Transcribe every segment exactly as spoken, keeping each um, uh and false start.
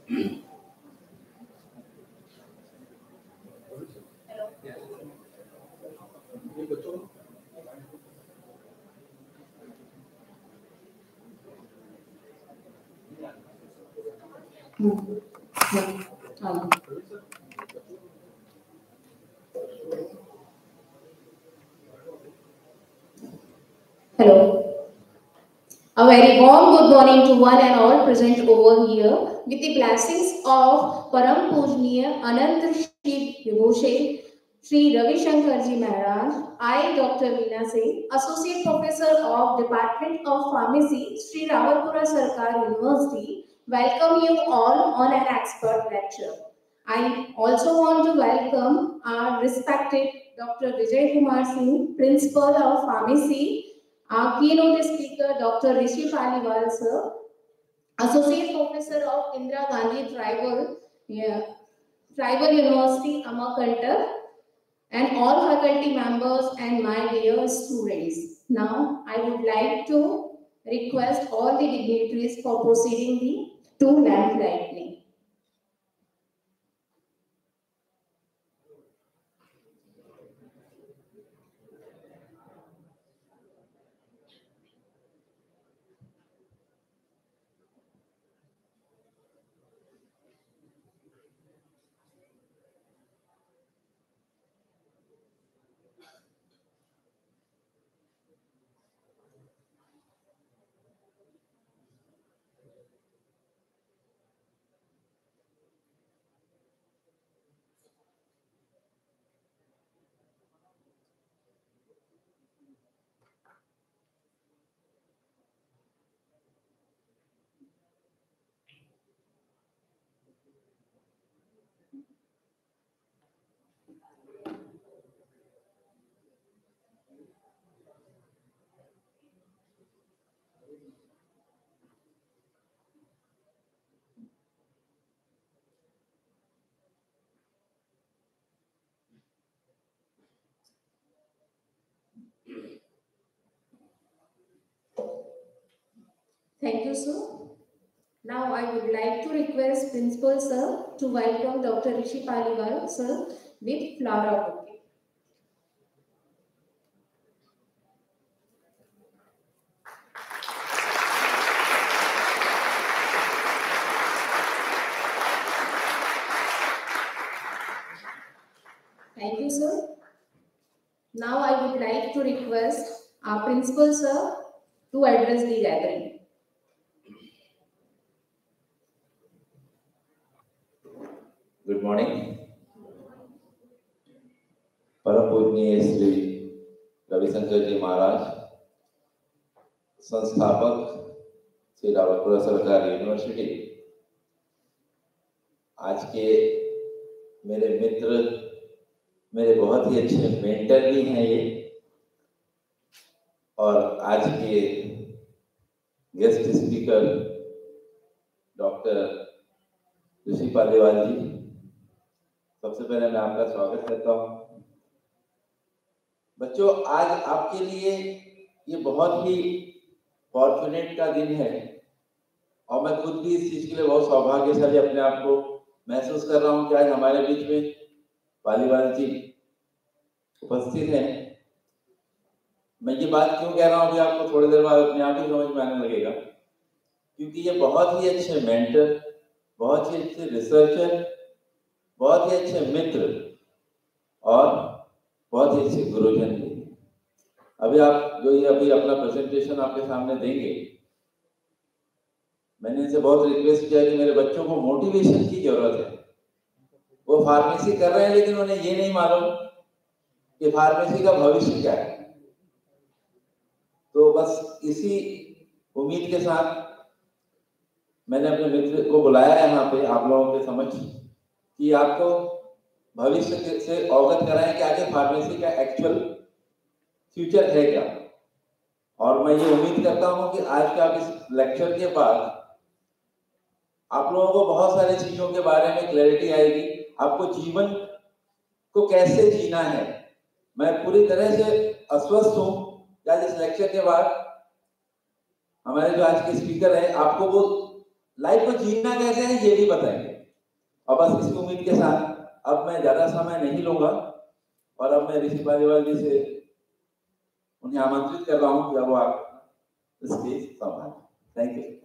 Hello. A very warm good morning to one and all present over here with the blessings of Param Pujniya Anant Shri Vibhushe Sri Ravi Shankar Ji Maharaj. I, Doctor Veena Singh, Associate Professor of Department of Pharmacy, Sri Rawalpura Sarkar University, welcome you all on an expert lecture. I also want to welcome our respected Doctor Vijay Kumar Singh, Principal of Pharmacy, our keynote speaker, Doctor Rishi Paliwal, sir, Associate Professor of Indira Gandhi Tribal, yeah, Tribal University, Amakantar, and all faculty members and my dear students. Now, I would like to request all the dignitaries for proceeding the two lamp lighting. Thank you, sir. Now I would like to request Principal Sir to welcome Doctor Rishi Paliwal, sir, with flower bouquet. Thank you, sir. Now I would like to request our Principal Sir to address the gathering. Good morning. परम पूजनीय श्री रविशंकर जी महाराज, संस्थापक श्री रावलपुरा सरकार university, आज के मेरे मित्र, मेरे बहुत ही अच्छे मेंटर भी हैं ये, और आज के guest speaker doctor Rishi Paliwal ji, सबसे पहले मैं आपका स्वागत करता हूँ। बच्चों, आज आपके लिए ये बहुत ही फॉर्चुनेट का दिन है, और मैं खुद भी इस चीज के लिए बहुत सौभाग्यशाली अपने आप को महसूस कर रहा हूँ कि आज हमारे बीच में पालीवाल जी उपस्थित हैं। मैं ये बात क्यों कह रहा हूँ कि आपको थोड़ी देर बाद अपने आप ही समझ में आने लगेगा, क्योंकि ये बहुत ही अच्छे मेंटर, बहुत ही अच्छे रिसर्चर, बहुत ही अच्छे मित्र और बहुत ही अच्छे गुरुजन थे। अभी आप जो ये अभी अपना प्रेजेंटेशन आपके सामने देंगे, मैंने इनसे बहुत रिक्वेस्ट किया कि मेरे बच्चों को मोटिवेशन की जरूरत है। वो फार्मेसी कर रहे हैं, लेकिन उन्हें ये नहीं मालूम कि फार्मेसी का भविष्य क्या है। तो बस इसी उम्मीद के साथ मैंने अपने मित्र को बुलाया है यहाँ पे आप लोगों के समक्ष, कि आपको भविष्य से अवगत कराएं कि आगे फार्मेसी का एक्चुअल फ्यूचर है क्या। और मैं ये उम्मीद करता हूँ कि आज के आप इस लेक्चर के बाद आप लोगों को बहुत सारी चीजों के बारे में क्लैरिटी आएगी, आपको जीवन को कैसे जीना है। मैं पूरी तरह से आश्वस्त हूँ कि आज इस लेक्चर के बाद हमारे जो आज के स्पीकर हैं, आपको वो लाइफ को जीना कैसे है ये भी बताएंगे। और बस इसी उम्मीद के साथ अब मैं ज्यादा समय नहीं लूंगा और अब मैं ऋषि पालीवाल जी से उन्हें आमंत्रित कर रहा हूं कि अब वो आप स्टेज संभालें। Thank you.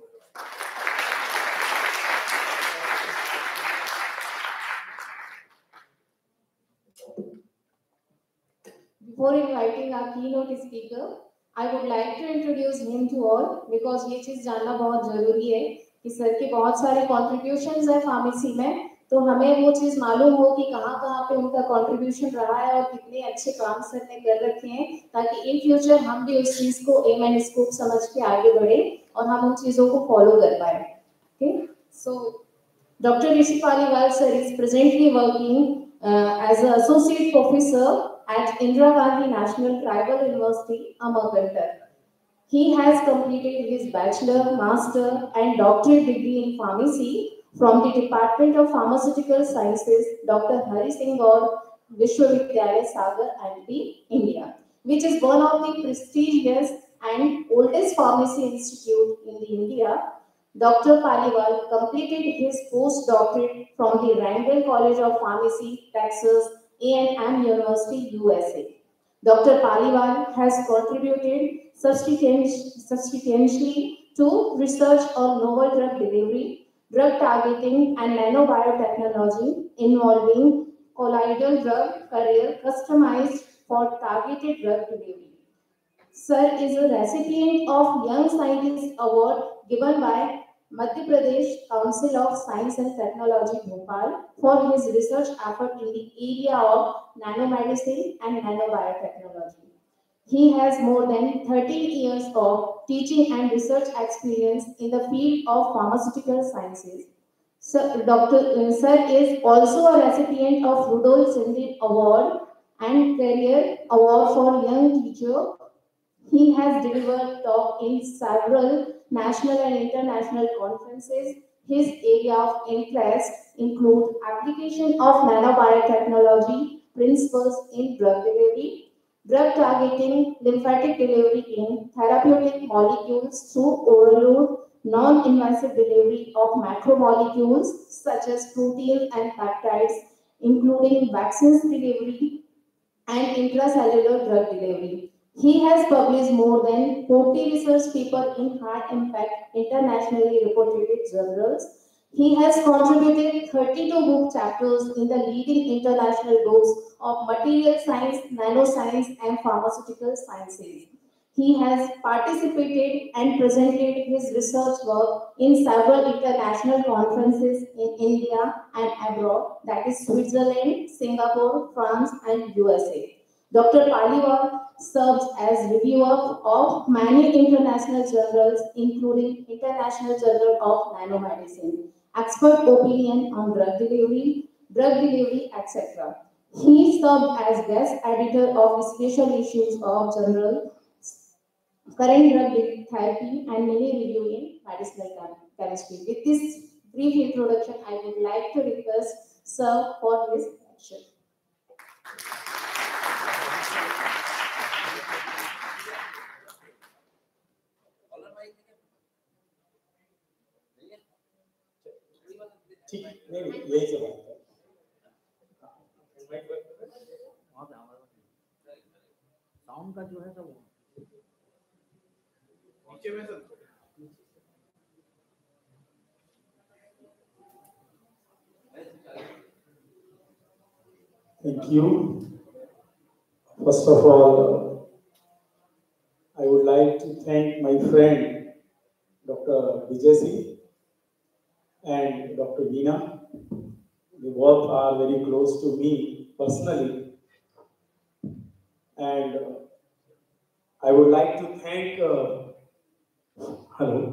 Before inviting our keynote speaker, I would like to introduce him to all because ये चीज जानना बहुत जरूरी है कि सर के बहुत सारे contributions है फार्मेसी में, तो हमें वो चीज मालूम हो कि कहाँ कहाँ पे उनका contribution रहा है और कितने अच्छे काम सर ने कर रखे हैं, ताकि in future हम भी उस चीज को aim and scope समझ के आगे बढ़े और हम उन चीजों को follow कर पाए। Okay, so Doctor Rishi Paliwal sir is presently working uh, as an associate professor at Indira Gandhi National Tribal University, Amarkantak. He has completed his bachelor, master and doctorate degree in pharmacy from the Department of Pharmaceutical Sciences, Doctor Hari Singh Gaur Vishwavidyalaya, Sagar, M P, India, which is one of the prestigious and oldest pharmacy institute in the India. Doctor Paliwal completed his postdoctorate from the Randall College of Pharmacy, Texas, A and M University, U S A. Doctor Paliwal has contributed substantially to research on novel drug delivery, drug targeting, and nanobiotechnology involving colloidal drug carrier customized for targeted drug delivery. Sir is a recipient of Young Scientist Award given by Madhya Pradesh Council of Science and Technology, Bhopal, for his research effort in the area of nanomedicine and nanobiotechnology. He has more than thirteen years of teaching and research experience in the field of pharmaceutical sciences. Sir, Doctor Uh, Sir is also a recipient of Rudolf Sindel Award and Career Award for Young Teacher. He has delivered talk in several national and international conferences. His area of interest include application of nanobiotechnology principles in drug delivery, drug targeting, lymphatic delivery in therapeutic molecules through oral route, non-invasive delivery of macromolecules such as proteins and peptides, including vaccines delivery and intracellular drug delivery. He has published more than forty research papers in high-impact, internationally reported journals. He has contributed thirty-two book chapters in the leading international books of material science, nanoscience, and pharmaceutical sciences. He has participated and presented his research work in several international conferences in India and abroad, that is Switzerland, Singapore, France, and U S A. Doctor Paliwal serves as reviewer of many international journals, including International Journal of Nanomedicine, Expert Opinion on Drug Delivery, Drug Delivery, et cetera. He served as guest editor of special issues of Journal Current Drug Therapy and many review in medicinal chemistry. With this brief introduction, I would like to request Sir for his lecture. ठीक नहीं नहीं यही सब है sound का जो है तो नीचे में सब Thank you. First of all, I would like to thank my friend Doctor Vijay Singh and Doctor Veena. They both are very close to me personally, and uh, I would like to thank uh, hello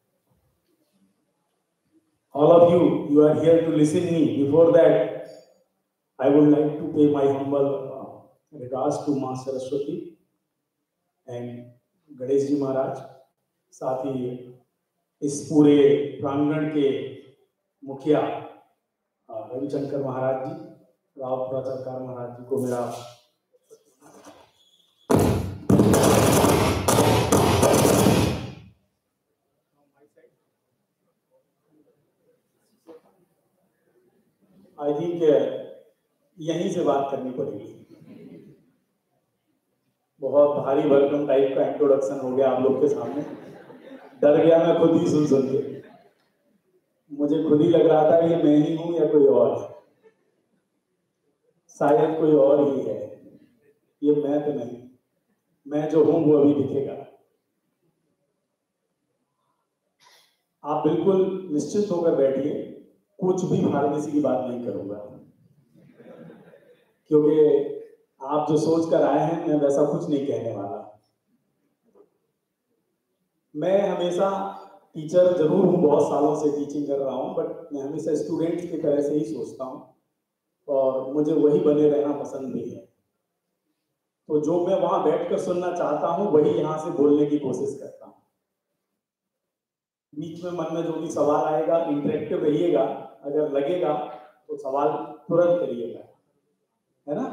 all of you. You are here to listen to me. Before that, I would like to pay my humble uh, regards to Maa Saraswati and Ganesh ji महाराज, साथ ही इस पूरे प्रांगण के मुखिया रविशंकर महाराज जी, राव सरकार महाराज जी को मेरा I think यहीं से बात करनी पड़ेगी। बहुत भारी भरकम टाइप का इंट्रोडक्शन हो गया आप लोग के सामने। डर गया मैं खुद ही सुन सुन के। मुझे खुद ही लग रहा था ये मैं ही हूं या कोई और है। शायद कोई और ही है, ये मैं तो नहीं। मैं जो हूं वो अभी दिखेगा। आप बिल्कुल निश्चित होकर बैठिए, कुछ भी फार्मेसी की बात नहीं करूंगा, क्योंकि आप जो सोच कर आए हैं मैं वैसा कुछ नहीं कहने वाला। मैं हमेशा टीचर जरूर हूँ, बहुत सालों से टीचिंग कर रहा हूँ, बट मैं हमेशा स्टूडेंट्स की तरह से ही सोचता हूँ और मुझे वही बने रहना पसंद भी है। तो जो मैं वहां बैठकर सुनना चाहता हूँ वही यहाँ से बोलने की कोशिश करता हूँ। बीच में मन में जो भी सवाल आएगा, इंटरेक्टिव रहिएगा, अगर लगेगा तो सवाल तुरंत करिएगा, है ना।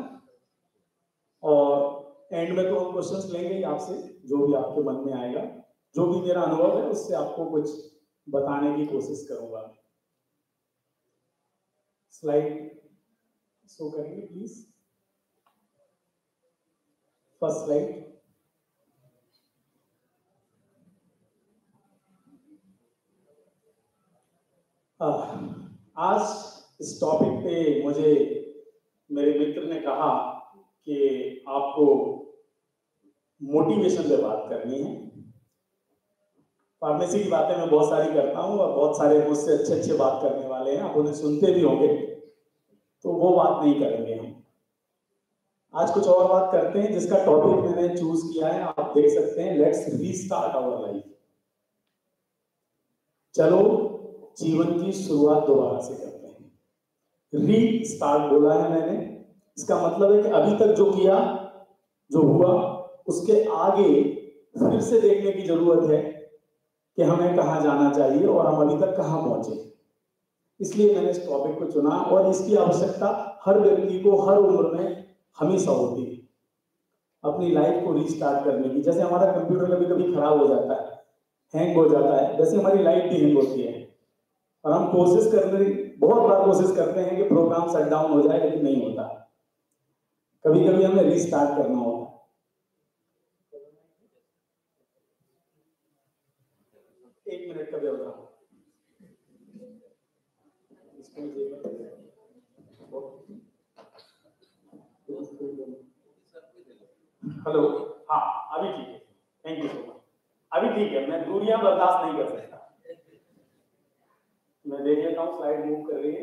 और एंड में तो हम क्वेश्चंस लेंगे ही आपसे, जो भी आपके मन में आएगा, जो भी मेरा अनुभव है उससे आपको कुछ बताने की कोशिश करूंगा। स्लाइड शो करेंगे प्लीज, फर्स्ट स्लाइड। आज इस टॉपिक पे मुझे मेरे मित्र ने कहा कि आपको मोटिवेशन पे बात करनी है। फार्मेसी की बातें मैं बहुत सारी करता हूँ और बहुत सारे मुझसे अच्छे अच्छे बात करने वाले हैं, आप उन्हें सुनते भी होंगे, तो वो बात नहीं करेंगे हम। आज कुछ और बात करते हैं जिसका टॉपिक मैंने चूज किया है, आप देख सकते हैं, लेट्स रीस्टार्ट आवर लाइफ। चलो जीवन की शुरुआत दोबारा से करते हैं। रीस्टार्ट बोला है मैंने, इसका मतलब है कि अभी तक जो किया, जो हुआ, उसके आगे फिर से देखने की जरूरत है कि हमें कहाँ जाना चाहिए और हम अभी तक कहाँ पहुंचे। इसलिए मैंने इस टॉपिक को चुना और इसकी आवश्यकता हर व्यक्ति को हर उम्र में हमेशा होती है, अपनी लाइफ को रीस्टार्ट करने की। जैसे हमारा कंप्यूटर कभी कभी खराब हो जाता है, हैंग हो जाता है, वैसे हमारी लाइफ भी हैंग होती है और हम कोशिश करने बहुत बार कोशिश करते हैं कि प्रोग्राम शट डाउन हो जाए, लेकिन नहीं होता। कभी कभी हमें रीस्टार्ट करना होता है। एक मिनट का व्यवधान। हेलो, हाँ अभी ठीक है, थैंक यू सो मच। अभी ठीक है, मैं दूरियां बर्दाश्त नहीं कर सकता। मैं देख लेता हूँ स्लाइड मूव कर रही है।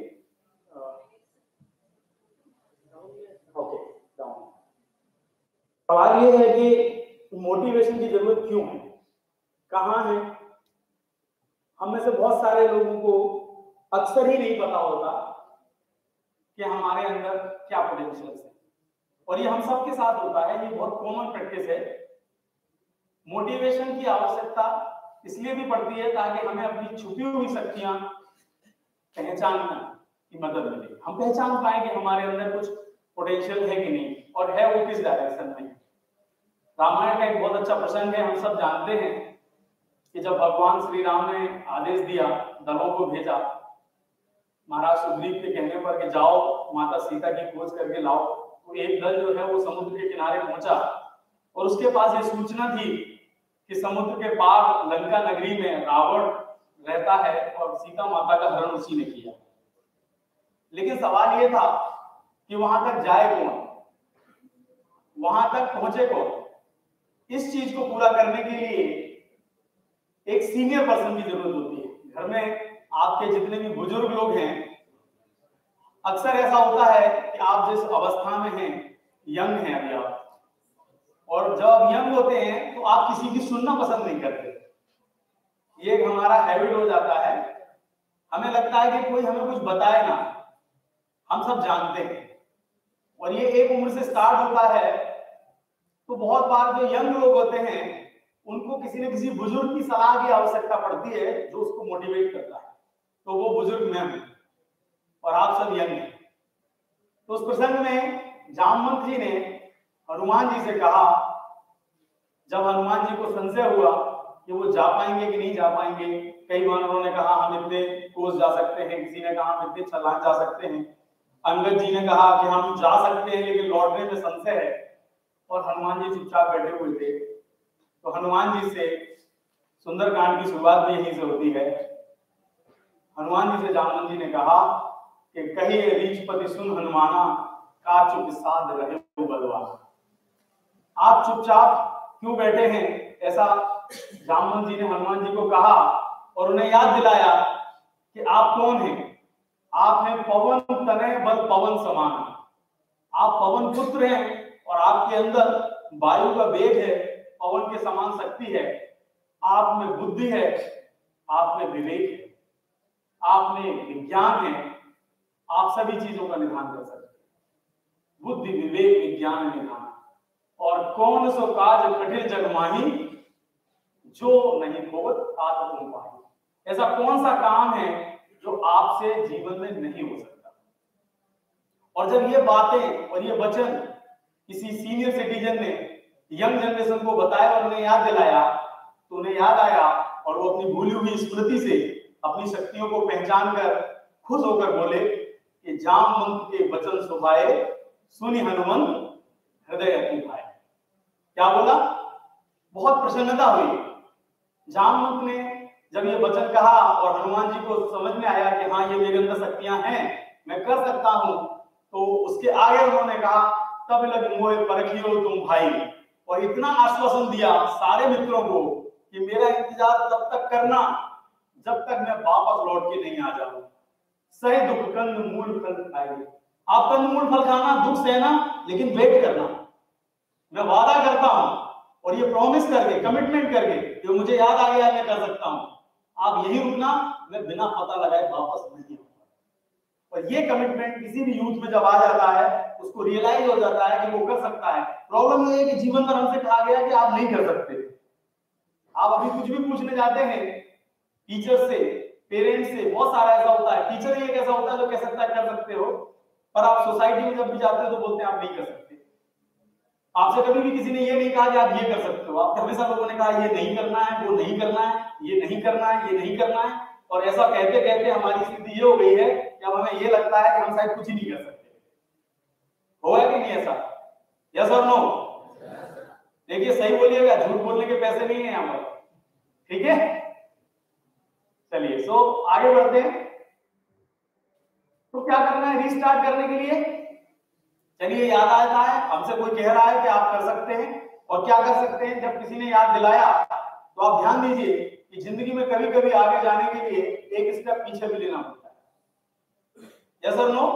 Okay, down. सवाल ये है कि मोटिवेशन की जरूरत क्यों है, कहाँ है। हम में से बहुत सारे लोगों को अक्सर ही नहीं पता होता कि हमारे अंदर क्या पोटेंशियल है, और ये हम सबके साथ होता है, ये बहुत कॉमन प्रैक्टिस है। मोटिवेशन की आवश्यकता इसलिए भी पड़ती है ताकि हमें अपनी छुपी हुई शक्तियां पहचानने की मदद मिले। हम पहचान पाए कि हमारे अंदर कुछ पोटेंशियल है कि नहीं, और है वो किस डायरेक्शन में। रामायण का एक बहुत अच्छा प्रसंग है, हम सब जानते हैं कि जब भगवान श्री राम ने आदेश दिया, दलों को भेजा, महाराज सुग्रीव के कहने पर कि जाओ माता सीता की खोज करके लाओ, तो एक दल जो है वो समुद्र के किनारे पहुंचा और उसके पास ये सूचना थी कि समुद्र के पार लंका नगरी में रावण रहता है और सीता माता का हरण उसी ने किया। लेकिन सवाल ये था कि वहां तक जाए कौन, वहां तक पहुंचे कौन। इस चीज को पूरा करने के लिए एक सीनियर पर्सन की जरूरत होती है। घर में आपके जितने भी बुजुर्ग लोग हैं, अक्सर ऐसा होता है कि आप जिस अवस्था में हैं, यंग हैं अभी आप, और जब आप यंग होते हैं तो आप किसी की सुनना पसंद नहीं करते। ये एक हमारा हैबिट हो जाता है, हमें लगता है कि कोई हमें कुछ बताए ना, हम सब जानते हैं। और ये एक उम्र से स्टार्ट होता है, तो बहुत बार जो यंग लोग होते हैं उनको किसी न किसी बुजुर्ग की सलाह की आवश्यकता पड़ती है जो उसको मोटिवेट करता है। तो वो बुजुर्ग मैं हूं और आप सब यंग हैं। तो उस प्रसंग में जामवंत जी ने हनुमान जी से कहा, जब हनुमान जी को संशय हुआ कि वो जा पाएंगे कि नहीं जा पाएंगे, कई बार उन्होंने कहा हम इतने कोस जा सकते हैं, किसी ने कहा हम इतने छलांग जा सकते हैं, अंगद जी ने कहा कि हम जा सकते हैं लेकिन लौटने में संशय है, और हनुमान जी चुपचाप बैठे हुए थे। तो हनुमान जी से सुंदरकांड की शुरुआत भी यहीं से होती है। हनुमान जी से जामवंत जी ने कहा कि कही रीछपति सुन हनुमाना, का चुप साध रहे हो बलवाना। आप चुपचाप क्यों बैठे हैं, ऐसा जामवंत जी ने हनुमान जी को कहा और उन्हें याद दिलाया कि आप कौन हैं। आप हैं पवन तनय बल पवन समान, आप पवन पुत्र हैं और आपके अंदर वायु का वेग है, पवन के समान शक्ति है, आप में बुद्धि है, आप में विवेक है, आप में विज्ञान है, आप सभी चीजों का निधान कर सकते हैं। बुद्धि विवेक विज्ञान निधान, और कौन सो काज कठिन जग माही, जो नहीं होत तात तुम पाही। ऐसा कौन सा काम है जो आपसे जीवन में नहीं हो सकता। और जब ये बातें और ये वचन किसी सीनियर सिटीजन ने यंग जनरेशन को बताया और उन्हें याद दिलाया, तो उन्हें याद आया और वो अपनी भूली हुई स्मृति से अपनी शक्तियों को पहचान कर खुश होकर बोले कि जामवंत के वचन सुभाए, सुनि हनुमंत हृदय अति भाए। क्या बोला? बहुत प्रसन्नता हुई। जामवंत ने जब ये वचन कहा और हनुमान जी को समझ में आया कि हाँ ये मेरे अंदर शक्तियां हैं, मैं कर सकता हूं, तो उसके आगे उन्होंने कहा तब लग मोहे परखियो तुम भाई, और इतना आश्वासन दिया सारे मित्रों को कि मेरा इंतजार तब तक करना जब तक मैं वापस लौट के नहीं आ जाऊं। सही दुख कंद मूल फल खाएंगे, आप कंद मूल फल खाना, दुख सहना, लेकिन वेट करना। मैं वादा करता हूं और ये प्रॉमिस करके, कमिटमेंट करके कि मुझे याद आ गया मैं कर सकता हूं, आप यही रुकना, मैं बिना पता लगाए वापस नहीं आऊंगा। और ये कमिटमेंट किसी भी यूथ में जब आ जाता है, उसको रियलाइज हो जाता है कि वो कर सकता है। प्रॉब्लम ये है कि जीवन भर हमसे कहा गया कि आप नहीं कर सकते। आप अभी कुछ भी पूछने जाते हैं टीचर से, पेरेंट्स से, बहुत सारा ऐसा होता है। टीचर ही एक ऐसा होता है जो कह सकता है कर सकते हो, पर आप सोसाइटी में जब भी जाते हो तो बोलते हैं आप नहीं कर सकते। आपसे कभी भी किसी ने ये नहीं कहा कि आप ये कर सकते हो, आपके हमेशा लोगों ने कहा ये नहीं करना है, वो नहीं करना है, ये नहीं करना है, ये नहीं करना है। और ऐसा कहते कहते हमारी स्थिति ये हो गई है कि अब हमें ये लगता है कि हम शायद कुछ ही नहीं कर सकते। होगा कि नहीं ऐसा? यस और नो? देखिए सही बोलिएगा, झूठ बोलने के पैसे नहीं है यहाँ पर, ठीक है? चलिए, सो आगे बढ़ते हैं। तो क्या करना है रीस्टार्ट करने के लिए? चलिए, याद आता है, हमसे कोई कह रहा है कि आप कर सकते हैं, और क्या कर सकते हैं? जब किसी ने याद दिलाया तो आप ध्यान दीजिए कि जिंदगी में कभी कभी आगे जाने के लिए एक स्टेप पीछे भी लेना होता है। यस और नो?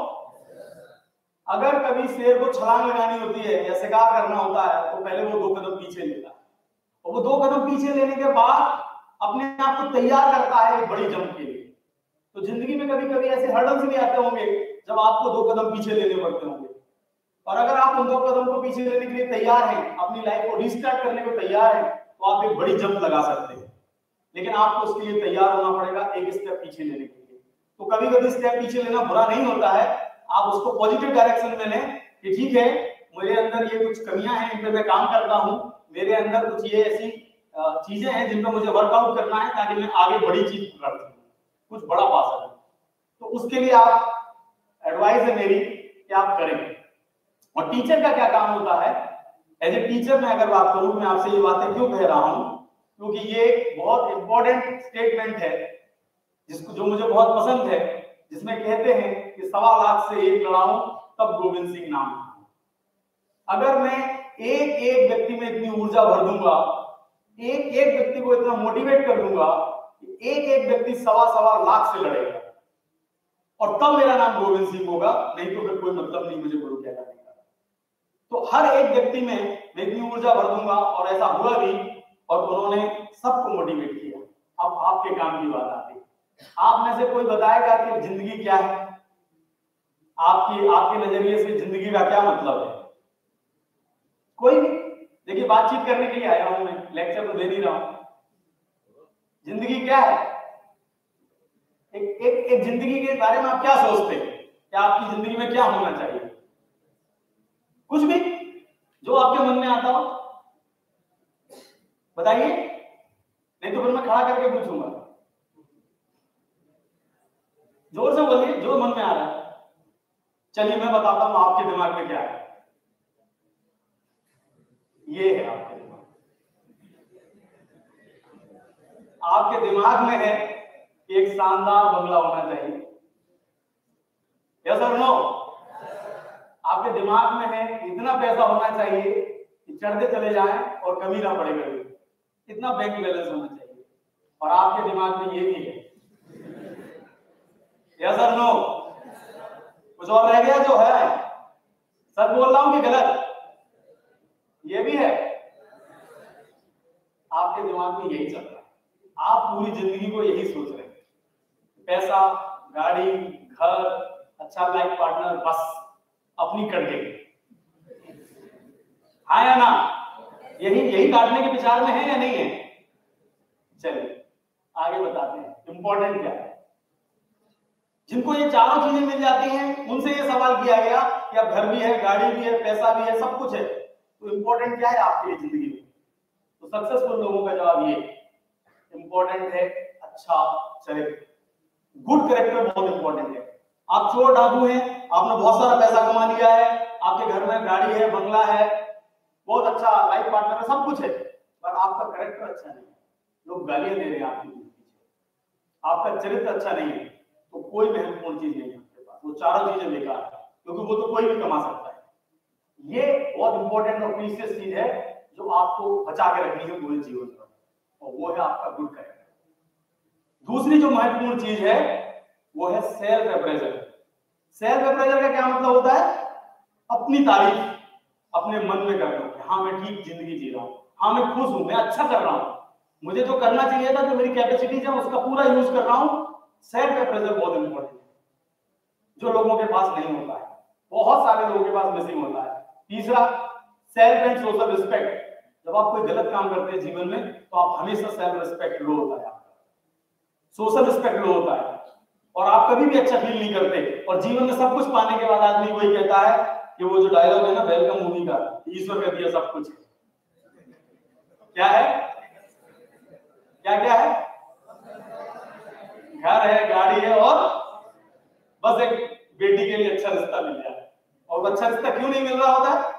अगर कभी शेर को छलांग लगानी होती है या शिकार करना होता है तो पहले वो दो कदम पीछे लेता है, और वो दो कदम पीछे लेने के बाद अपने आप को तैयार करता है एक बड़ी जंप के लिए। तो जिंदगी में कभी कभी ऐसे हर्डल्स भी आते होंगे जब आपको दो कदम पीछे लेने पड़ते होंगे, और अगर आप उन दो कदम को पीछे लेने के लिए तैयार हैं, अपनी लाइफ को रिस्टार्ट करने को तैयार हैं, तो आप एक बड़ी जंप लगा सकते हैं। लेकिन आपको उसके लिए तैयार होना पड़ेगा एक स्टेप पीछे लेने के लिए। तो कभी कभी स्टेप पीछे लेना बुरा नहीं होता है, आप उसको पॉजिटिव डायरेक्शन में लें कि ठीक है, मेरे अंदर ये कुछ कमियां हैं, इन पे मैं काम करता हूं, मेरे अंदर कुछ ये ऐसी चीजें हैं जिन पर मुझे वर्कआउट करना है ताकि मैं आगे बड़ी चीज कर सकूं, कुछ बड़ा पा सकूं। तो उसके लिए आप एडवाइस है मेरी कि आप करें। और टीचर का क्या काम होता है? एज ए टीचर मैं अगर बात करूं, मैं आपसे ये बातें क्यों कह रहा हूं, क्योंकि ये एक बहुत इंपॉर्टेंट स्टेटमेंट है जिसको जो मुझे बहुत पसंद है, जिसमें कहते हैं कि सवा लाख से एक लड़ाऊं तब गोविंद सिंह नाम। अगर मैं एक एक व्यक्ति में इतनी ऊर्जा भर दूंगा, एक एक व्यक्ति को इतना मोटिवेट कर दूंगा कि एक एक व्यक्ति सवा सवा लाख से लड़ेगा, और तब मेरा नाम गोविंद सिंह होगा, नहीं तो फिर कोई मतलब नहीं मुझे गुरु कहलाने का। तो हर एक व्यक्ति में मैं इतनी ऊर्जा भर दूंगा, और ऐसा हुआ भी, और उन्होंने सबको मोटिवेट किया। अब आपके काम की बात आती है, आप में से कोई बताएगा कि जिंदगी क्या है? आपकी आपके नजरिए से जिंदगी का क्या मतलब है? कोई भी? देखिए, बातचीत करने के लिए आया हूं मैं, लेक्चर तो दे नहीं रहा हूं। जिंदगी क्या है? एक एक एक जिंदगी के बारे में आप क्या सोचते हैं? क्या आपकी जिंदगी में क्या होना चाहिए? कुछ भी जो आपके मन में आता हो बताइए, नहीं तो फिर मैं खड़ा करके पूछूंगा। जोर से बोलिए जो मन में आ रहा है। चलिए मैं बताता हूं आपके दिमाग में क्या है। ये है आपके दिमाग, आपके दिमाग में है कि एक शानदार बंगला होना चाहिए। यस और नो? आपके दिमाग में है इतना पैसा होना चाहिए कि चढ़ते चले जाएं और कमी ना पड़े कभी, इतना बैंक बैलेंस होना चाहिए। और आपके दिमाग में ये भी है। यस और नो? कुछ और रह गया जो है? सच बोल रहा हूं कि गलत? ये भी है। आपके दिमाग में यही चल रहा है, आप पूरी जिंदगी को यही सोच रहे हैं, पैसा, गाड़ी, घर, अच्छा लाइफ पार्टनर, बस अपनी कट गई। हाँ या ना? यही यही काटने के विचार में है या नहीं है? चलिए आगे बताते हैं इंपॉर्टेंट क्या है। जिनको ये चारों चीजें मिल जाती हैं उनसे ये सवाल किया गया कि अब घर भी है, गाड़ी भी है, पैसा भी है, सब कुछ है, तो इंपॉर्टेंट क्या है आपके लिए जिंदगी में? तो सक्सेसफुल लोगों का जवाब ये इंपॉर्टेंट है अच्छा चरित्र। गुड कैरेक्टर बहुत इंपॉर्टेंट है। आप चोर डाकू हैं, आपने बहुत सारा पैसा कमा लिया है, आपके घर में गाड़ी है, बंगला है, बहुत अच्छा लाइफ पार्टनर है, सब कुछ है, पर आपका कैरेक्टर अच्छा नहीं है, लोग गालियां दे रहे हैं आपके पीछे, आपका चरित्र अच्छा नहीं है, तो कोई महत्वपूर्ण चीज नहीं है आपके पास, वो चारों चीजें बेकार है, क्योंकि वो तो कोई भी कमा सकता है। ये बहुत इंपॉर्टेंट और प्रीशियस चीज है जो आपको बचा के रखनी है पूरे जीवन में, और वो है आपका गुड कैरेक्टर। दूसरी जो महत्वपूर्ण चीज है वो है सेल्फ अप्रेजल। सेल्फ अप्रेजल का क्या मतलब होता है? अपनी तारीफ अपने मन में करना, हाँ मैं ठीक जिंदगी जी रहा हूँ, हाँ मैं खुश हूं, मैं अच्छा कर रहा हूँ, मुझे जो करना चाहिए था, जो मेरी कैपेसिटीज है उसका पूरा यूज कर रहा हूँ। सेल्फ अप्रेजल बहुत इंपॉर्टेंट है, जो लोगों के पास नहीं होता है, बहुत सारे लोगों के पास मिसिंग होता है। तीसरा सेल्फ एंड सोशल रिस्पेक्ट। जब आप कोई गलत काम करते हैं जीवन में तो आप हमेशा सेल्फ रिस्पेक्ट लो होता है आपका, सोशल रिस्पेक्ट लो होता है, और आप कभी भी अच्छा फील नहीं करते, और जीवन में सब कुछ पाने के बाद आदमी वही कहता है कि वो जो डायलॉग है ना वेलकम मूवी का, ईश्वर का दिया सब कुछ, क्या है क्या क्या है? घर है, गाड़ी है, और बस एक बेटी के लिए अच्छा रिश्ता मिल जाए। और अच्छा रिश्ता क्यों नहीं मिल रहा होता है?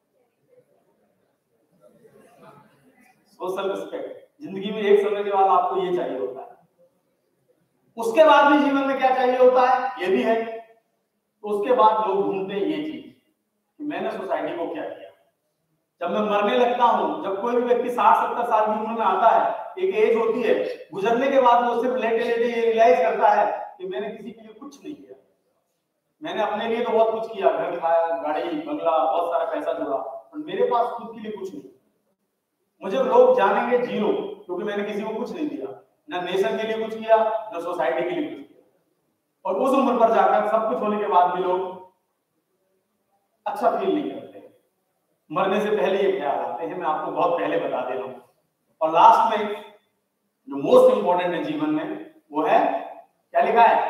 Social respect. जिंदगी में एक समय के बाद आपको ये चाहिए होता है, उसके बाद भी जीवन में क्या चाहिए होता है ये भी है, तो उसके बाद लोग ढूंढते हैं ये चीज कि मैंने सोसाइटी को क्या किया। जब मैं मरने लगता हूं, जब कोई भी व्यक्ति साठ सत्तर साल की उम्र में आता है, एक एज होती है, गुजरने के बाद वो सिर्फ लेटे लेटे ये रियलाइज करता है कि मैंने किसी के लिए कुछ नहीं किया, मैंने अपने लिए तो बहुत कुछ किया, घर खाया, गाड़ी, बंगला, बहुत सारा पैसा जोड़ा, पर मेरे पास खुद के लिए कुछ नहीं। मुझे लोग जानेंगे जीरो, क्योंकि मैंने किसी को कुछ नहीं दिया, ना नेशन के लिए कुछ किया, ना सोसाइटी के लिए कुछ किया। और उस उम्र पर जाकर सब कुछ होने के बाद भी लोग अच्छा फील नहीं करते, मरने से पहले ये ख्याल आते हैं। मैं आपको बहुत पहले बता दे रहा हूं। और लास्ट में जो मोस्ट इंपॉर्टेंट है जीवन में वो है, क्या लिखा है?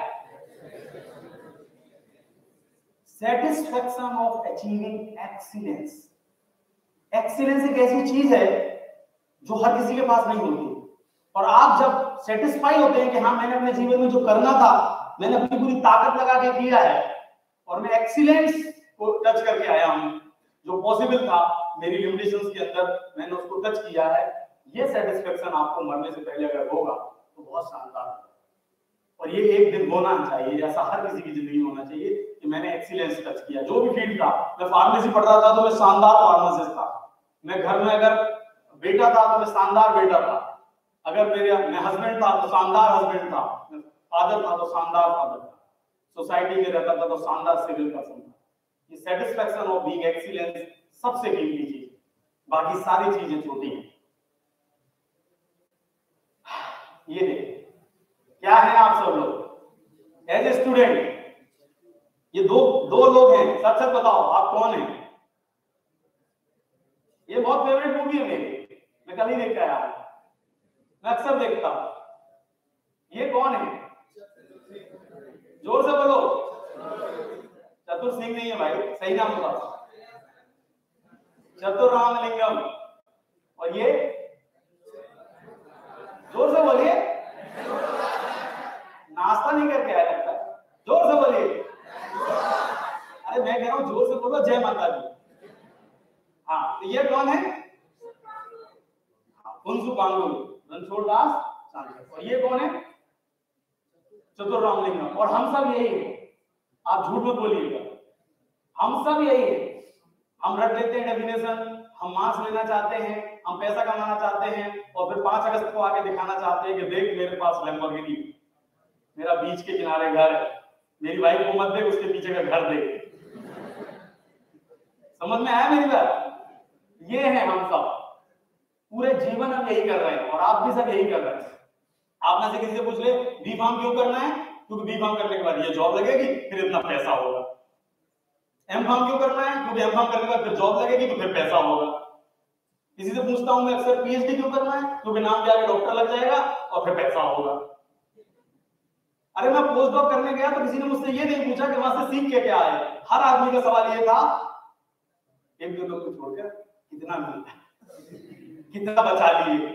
Satisfaction of achieving excellence. Excellence एक ऐसी चीज है जो हर किसी के पास नहीं होती, और आप जब सेटिस्फाई होते हैं कि हाँ मैंने अपने जीवन में जो करना था मैंने अपनी पूरी ताकत लगा के किया है, और मैं एक्सीलेंस को टच करके आया हूं, जो पॉसिबल था मेरी लिमिटेशंस के अंदर मैंने उसको टच किया है, ये सेटिस्फैक्शन आपको मरने से पहले अगर होगा तो बहुत शानदार है। और ये एक दिन होना चाहिए, ऐसा हर किसी की जिंदगी में होना चाहिए कि मैंने एक्सीलेंस टच किया, जो भी फील्ड था। मैं फार्मेसी पढ़ रहा था तो मैं शानदार फार्मासिस्ट था, मैं घर में अगर बेटा था तो मैं शानदार बेटा था, अगर मेरे मैं हस्बैंड था तो शानदार हस्बैंड था, मैं फादर था तो शानदार फादर था, सोसाइटी में रहता था तो शानदार सिविल पर्सन था। ये सेटिस्फैक्शन ऑफ बीइंग एक्सीलेंस सबसे कीमती चीज, बाकी सारी चीजें छोटी हैं। ये देखिए क्या है आप सब लोग एज ए स्टूडेंट, ये दो दो लोग हैं, सच सच बताओ आप कौन हैं? ये बहुत फेवरेट मूवी है मेरी, मैं कभी देख के आया, मैं अक्सर देखता हूं। ये कौन है? जोर से बोलो। चतुर सिंह नहीं है भाई, सही नाम बताओ। चतुर रामलिंगम। और ये जोर से बोलिए। नाश्ता नहीं करके आया लगता है। जय माता दी। हाँ, तो ये कौन है? फुनसुक वांगडू, रणछोड़ दास चाणक्य। और ये कौन है? चतुर रामलिंगम। और हम सब यही है, आप झूठ मत बोलिएगा, हम सब यही है। हम रट लेते हैं डेफिनेशन, हम मार्क्स लेना चाहते हैं, हम पैसा कमाना चाहते हैं, और फिर पांच अगस्त को आके दिखाना चाहते हैं कि देख मेरे पास लैम्बोर्गिनी, मेरा बीच के किनारे घर है, मेरी वाइफ को मत देख, उसके पीछे का घर देख। समझ में आया मेरी बात? ये है हम सब, पूरे जीवन हम यही कर रहे हैं, और आप भी सब यही कर रहे हैं। आप में से किसी से पूछ ले बी फार्म क्यों करना है, क्योंकि बी फार्म करने के बाद ये जॉब लगेगी, फिर इतना पैसा होगा। एम फार्म क्यों करना है, क्योंकि एम फार्म करने के बाद फिर जॉब लगेगी, तो फिर पैसा होगा। किसी से पूछता हूं मैं अक्सर पीएचडी क्यों करना है, क्योंकि नाम के आगे डॉक्टर लग जाएगा और फिर पैसा होगा। अरे मैं पोस्ट डॉक करने गया तो किसी ने मुझसे ये नहीं पूछा कि वहां से सीख के क्या आए। हर आदमी का सवाल ये था, एक दो लोग को छोड़कर कितना मिलता है, कितना बचा लिए।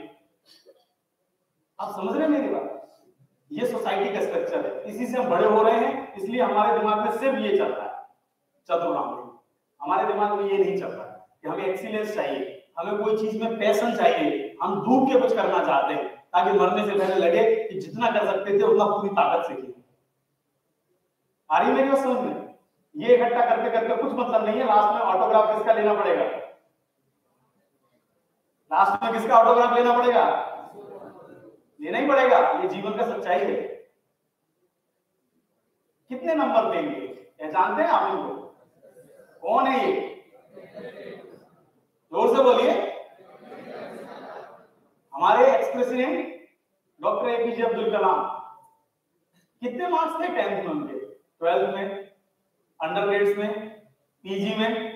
आप समझ रहे हैं मेरी बात? ये सोसाइटी का स्ट्रक्चर है, इसी से हम बड़े हो रहे हैं, इसलिए हमारे दिमाग में सिर्फ ये चल रहा है चतुर रामलिंगम। हमारे दिमाग में ये नहीं चल रहा है कि हमें एक्सीलेंस चाहिए, हमें कोई चीज में पैशन चाहिए, हम डूब के कुछ करना चाहते हैं ताकि मरने से पहले लगे कि जितना कर सकते थे उतना पूरी ताकत से किया। आ रही मेरी बात समझ में? ये इकट्ठा करते करते कुछ मतलब नहीं है, लास्ट में ऑटोग्राफ किसका लेना पड़ेगा? लास्ट में किसका ऑटोग्राफ लेना पड़ेगा? लेना ही पड़ेगा, ये जीवन का सच्चाई है। कितने नंबर देंगे ये जानते हैं आप इनको? कौन है ये? जोर से बोलिए। हमारे ex president doctor APJ Abdul Kalam. कितने मार्क्स थे टेंथ में उनके, ट्वेल्थ में, अंडरग्रेड्स में, पीजी में?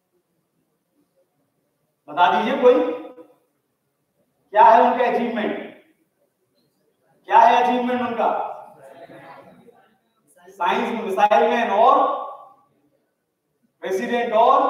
बता दीजिए कोई, क्या है उनका अचीवमेंट? क्या है अचीवमेंट उनका? साइंस में मिसाइल मैन और प्रेसिडेंट और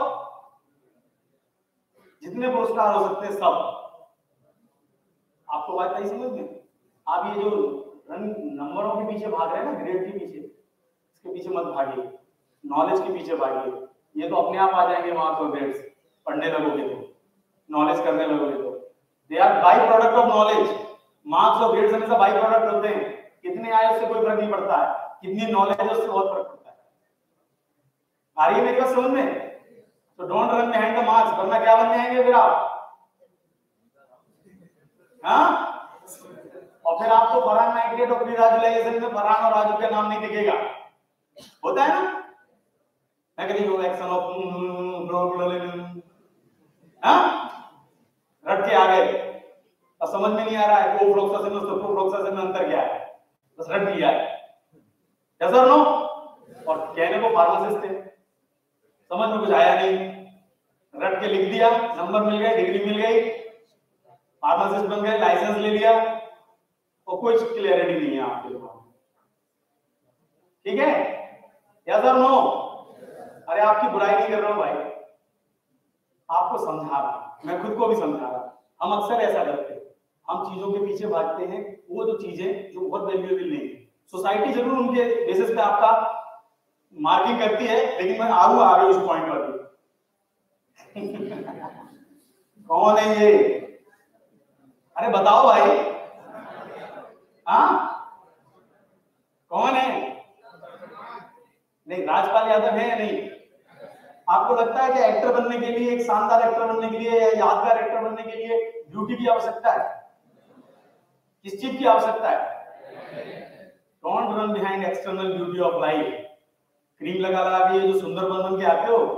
जितने पुरस्कार हो सकते हैं सब। आपको बात नहीं समझ में? आप ये जो रन नंबरों के पीछे भाग रहे हैं ना, ग्रेड के पीछे, इसके पीछे मत भागिए, नॉलेज के पीछे भागिए। ये तो अपने आप आ जाएंगे मार्क्स और ग्रेड्स, पढ़ने लगोगे तो, नॉलेज करने लगोगे तो। They are by product of knowledge. Marks और ग्रेड्स हमेशा बाई प्रोडक्ट होते हैं। कितने आए उससे कोई फर्क नहीं पड़ता है, कितनी नॉलेज है उससे बहुत फर्क पड़ता है। आ रही है मेरी बात समझ में? तो don't run behind the marks, वरना क्या बन जाएंगे फिर आप? हाँ? और फिर आपको Farhan night date of visualization में फरहान और राजू का नाम नहीं दिखेगा। होता है ना? नेगेटिव एक्शन ऑफ हाँ? रट के आ गए और समझ में नहीं आ रहा है कोफ्लोक्सासिन और सुप्रोफ्लोक्सासिन में अंतर क्या है, बस रट लिया है। यस और नो? और कहने को फार्मासिस्ट थे, समझ में कुछ आया नहीं, रट के लिख दिया, नंबर मिल गए, डिग्री मिल गई, फार्मासिस्ट बन गए, लाइसेंस ले लिया, और कोई क्लियरिटी नहीं है आपके दिमाग में। ठीक है? यस और नो? अरे आपकी बुराई नहीं कर रहा हूं भाई, आपको समझा रहा, मैं खुद को भी समझा रहा। हम अक्सर ऐसा करते हैं, हम चीजों के पीछे भागते हैं, वो जो चीजें जो बहुत वैल्यूएबल नहीं है। सोसाइटी जरूर उनके बेसिस पे आपका मार्किंग करती है, लेकिन मैं आऊँ आगे उस पॉइंट पर भी। कौन है ये? अरे बताओ भाई, हाँ कौन है? नहीं, राजपाल यादव है या नहीं? आपको लगता है कि एक्टर बनने के लिए, एक शानदार एक्टर बनने के लिए या यादगार एक्टर बनने के लिए ब्यूटी की आवश्यकता है? किस चीज की आवश्यकता है? Don't run behind external beauty of life. Cream लगा लगा के जो सुंदर बन बन के आते हो,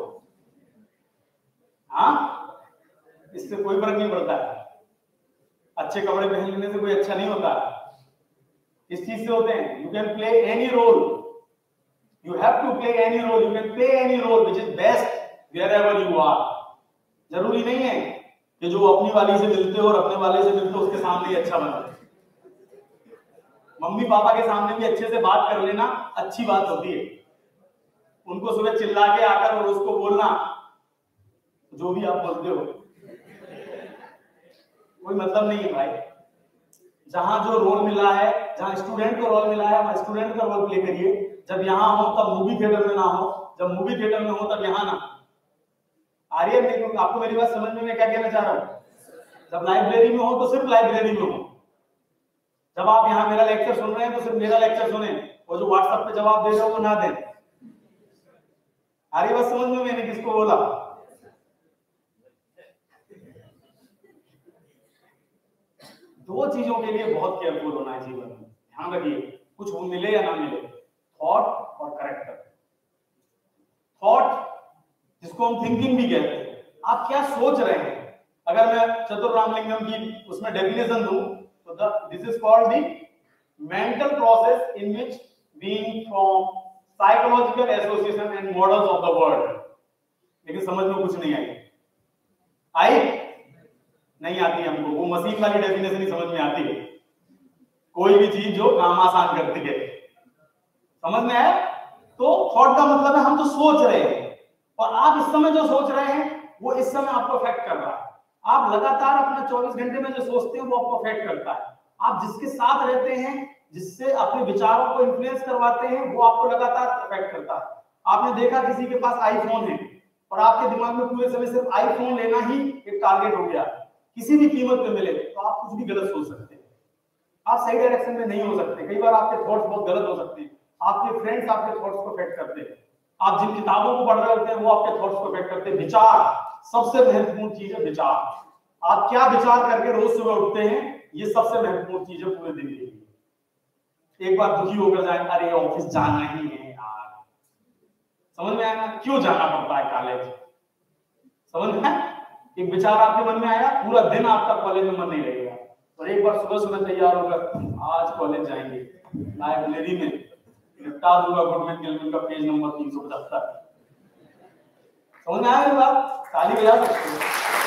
हाँ, इससे कोई फर्क नहीं पड़ता है। अच्छे कपड़े पहन लेने से कोई अच्छा नहीं होता। किस चीज से होते हैं? You can play any role, you have to play any role, you can play any role which is best wherever you are. जरूरी नहीं है कि जो अपनी वाली से मिलते हो और अपने वाले से मिलते हो उसके सामने ही अच्छा बना। मम्मी पापा के सामने भी अच्छे से बात कर लेना अच्छी बात होती है। उनको सुबह चिल्ला के आकर और उसको बोलना जो भी आप बोलते हो, कोई मतलब नहीं है भाई। जहां जो रोल मिला है, जहां स्टूडेंट को रोल मिला है, वहां स्टूडेंट का रोल प्ले करिए। जब यहाँ हो तब मूवी थिएटर में ना हो, जब मूवी थिएटर में हो तब यहाँ ना। आ रही है नहीं? आपको मेरी बात समझ में मैं क्या कहना चाह रहा हूँ? जब लाइब्रेरी में हो तो सिर्फ लाइब्रेरी में हो, जब आप यहाँ मेरा लेक्चर सुन रहे हैं तो सिर्फ मेरा लेक्चर सुने, और जो व्हाट्सएप पे जवाब दे रहे हो वो ना दें। आ रही बात समझ में मैंने किसको बोला? दो चीजों के लिए बहुत केयरफुल होना है जीवन में, ध्यान रखिए, कुछ वो मिले या ना मिले, थॉट और करेक्टर। थॉट जिसको हम थिंकिंग भी कहते हैं, आप क्या सोच रहे हैं। अगर मैं चतुर रामलिंगम की उसमें डेफिनेशन दूं तो this is called the mental process in which being from psychological association and models of the world. लेकिन समझ में कुछ नहीं आई आई नहीं आती हमको, वो मशीन वाली डेफिनेशन ही समझ में आती है, कोई भी चीज जो काम आसान करती है। समझ में आया? तो थॉट का मतलब है हम जो सोच रहे हैं, और आप इस समय जो सोच रहे हैं वो इस समय आपको अफेक्ट कर रहा है। आप लगातार अपने चौबीस घंटे में जो सोचते हैं वो आपको अफेक्ट करता है। आप जिसके साथ रहते हैं, जिससे अपने विचारों को इन्फ्लुएंस करवाते हैं, वो आपको लगातार अफेक्ट करता है। आपने देखा किसी के पास आईफोन है और आपके दिमाग में पूरे समय सिर्फ आईफोन लेना ही एक टारगेट हो गया, किसी भी कीमत में मिले, तो आप कुछ भी गलत सोच सकते हैं, आप सही डायरेक्शन में नहीं हो सकते। कई बार आपके थॉट्स बहुत गलत हो सकते हैं, आपके फ्रेंड्स आपके थॉट्स को अफेक्ट करते हैं, आप जिन किताबों को पढ़ रहे होते हैं वो आपके थॉट्स को अफेक्ट करते हैं। विचार सबसे महत्वपूर्ण चीज है। विचार, आप क्या विचार करके रोज सुबह उठते हैं, ये सबसे महत्वपूर्ण चीज है पूरे दिन के लिए। एक बार दुखी होकर जाए, अरे ऑफिस जाना ही है यार, समझ में आया क्यों जाना पड़ता है कॉलेज, समझ में? एक विचार आपके मन में आया, पूरा दिन आपका कॉलेज में मन नहीं लगेगा, और एक बार सुबह सुबह तैयार होकर आज कॉलेज जाएंगे, लाइब्रेरी में निपटा दूंगा गुडमैन गिलमैन का पेज नंबर तीन सौ पचहत्तर। समझ में आया मेरी बात? ताली बजा सकते हो।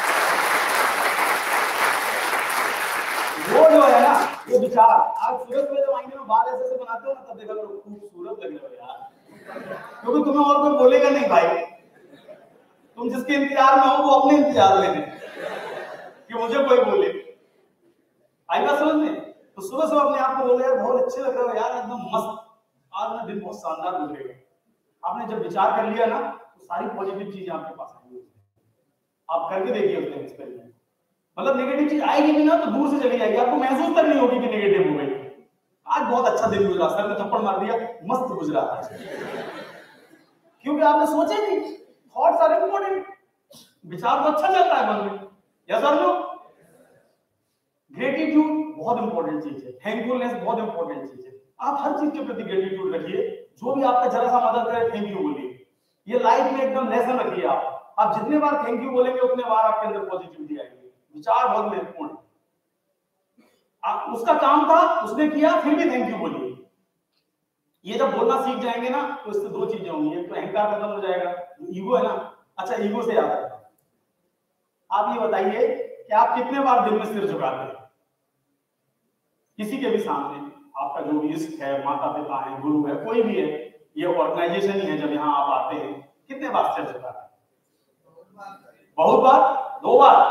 वो जो है ना, वो विचार, आज सुबह सुबह जब आएंगे ना बाल ऐसे से बनाते हो ना, तब देखा करो खूबसूरत लग रहे हो यार, क्योंकि तुम्हें और कोई बोलेगा नहीं भाई, तुम जिसके इंतजार में हो वो अपने इंतजार में है कि मुझे कोई बोले। आई बात समझ में? तो सुबह सुबह अपने आप को बोले यार बहुत अच्छे लग रहे हो यार, एकदम मस्त, आज ना दिन बहुत शानदार गुजरेगा। आपने जब विचार कर लिया ना तो सारी पॉजिटिव चीजें आपके पास आएंगी। आप करके देखिए उसने एक्सपेरिमेंट, मतलब नेगेटिव चीज आएगी भी ना तो दूर से चली जाएगी, आपको महसूस तक नहीं होगी कि नेगेटिव हो गई। आज बहुत अच्छा दिन गुजरा, सर ने थप्पड़ मार दिया, मस्त गुजरा, क्योंकि आपने सोचा नहीं। थॉट्स आर इंपॉर्टेंट, विचार तो अच्छा चल रहा है मन में, यस और नो? ग्रेटिट्यूड बहुत इंपॉर्टेंट चीज है, थैंकफुलनेस बहुत इंपॉर्टेंट चीज है। आप हर चीज के प्रति ग्रेटिट्यूड रखिए, जो भी आपका जरा सा मदद करे थैंक यू बोलिए। ये लाइफ में एकदम लेसन रखिए। आप आप जितने बार थैंक यू बोलेंगे उतने बार आपके अंदर पॉजिटिविटी आएगी। विचार बहुत महत्वपूर्ण है। आप उसका काम था, उसने किया, फिर भी थैंक यू बोलिए। ये जब बोलना सीख जाएंगे ना तो इससे दो चीजें होंगी, एक तो अहंकार खत्म हो जाएगा, ईगो है ना। अच्छा, ईगो से याद है, आप ये बताइए कि आप कितने बार दिन में सिर झुकाते हैं किसी के भी सामने? आपका जो भी इष्ट है, माता पिता है, गुरु है, कोई भी है, ये ऑर्गेनाइजेशन ही है, जब यहाँ आप आते हैं कितने बार सिर झुकाते हैं? बहुत बार, दो बार।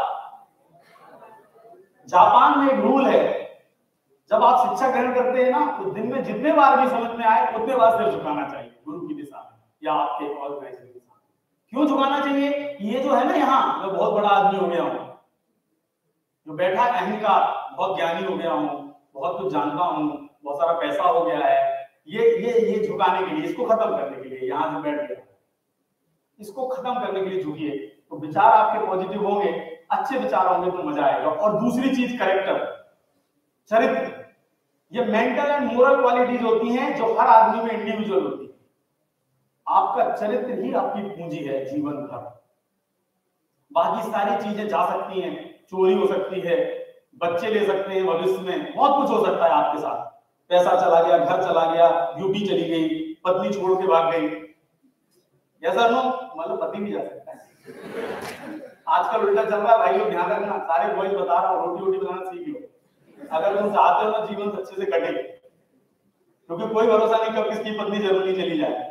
जापान में एक रूल है, जब आप शिक्षा ग्रहण करते हैं ना तो दिन में जितने बार भी समझ में आए उतने बार सिर झुकाना चाहिए गुरु की दिशा में या आपके ऑर्गेनाइजेशन के सामने। क्यों झुकाना चाहिए? ये जो है ना, यहाँ मैं बहुत बड़ा आदमी हो गया हूँ, जो बैठा है अहंकार, बहुत ज्ञानी हो गया हूँ, बहुत कुछ जानता हूँ, बहुत सारा पैसा हो गया है, ये ये ये झुकाने के लिए, इसको खत्म करने के लिए यहाँ जो बैठ गया, इसको खत्म करने के लिए झुकिए। तो विचार आपके पॉजिटिव होंगे, अच्छे विचार होंगे तो मजा आएगा। और दूसरी चीज कैरेक्टर, चरित्र। ये मेंटल एंड मोरल क्वालिटीज होती हैं जो हर आदमी में इंडिविजुअल होती है। आपका चरित्र ही आपकी पूंजी है जीवन भर। बाकी सारी चीजें जा सकती हैं, चोरी हो सकती है, बच्चे ले सकते हैं, भविष्य में बहुत कुछ हो सकता है आपके साथ, पैसा चला गया, घर चला गया, ड्यूटी चली गई, पत्नी छोड़ के भाग गई, ऐसा नो, मतलब पति भी जा सकता है। आजकल उल्टा चल रहा है भाई लोग, ध्यान रखना, सारे बॉयज बता रहा हूँ, रोटी रोटी बनाना सीख लो अगर तुम चाहते हो ना जीवन अच्छे से कटे, क्योंकि कोई भरोसा नहीं कब किसकी पत्नी जर्मनी चली जाए।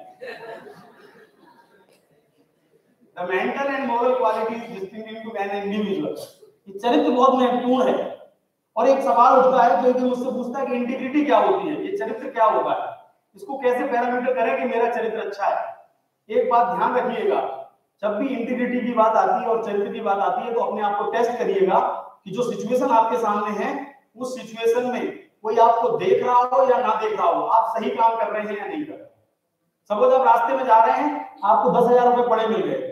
The mental and moral qualities distinguish to an individual. ये चरित्र बहुत महत्वपूर्ण है। और एक सवाल उठता है, जो कि मुझसे पूछता है कि इंटीग्रिटी क्या होती है, ये चरित्र क्या होता है, इसको कैसे पैरामीटर करें कि मेरा चरित्र अच्छा है। एक बात ध्यान रखिएगा, जब भी इंटीग्रिटी की बात आती है और चरित्र की बात आती है तो अपने आप को टेस्ट करिएगा कि जो सिचुएशन आपके सामने है उस सिचुएशन में कोई आपको देख रहा हो या ना देख रहा हो, आप सही काम कर रहे हैं या नहीं कर रहे। सपोज आप रास्ते में जा रहे हैं, आपको दस हजार रुपए पड़े मिल गए,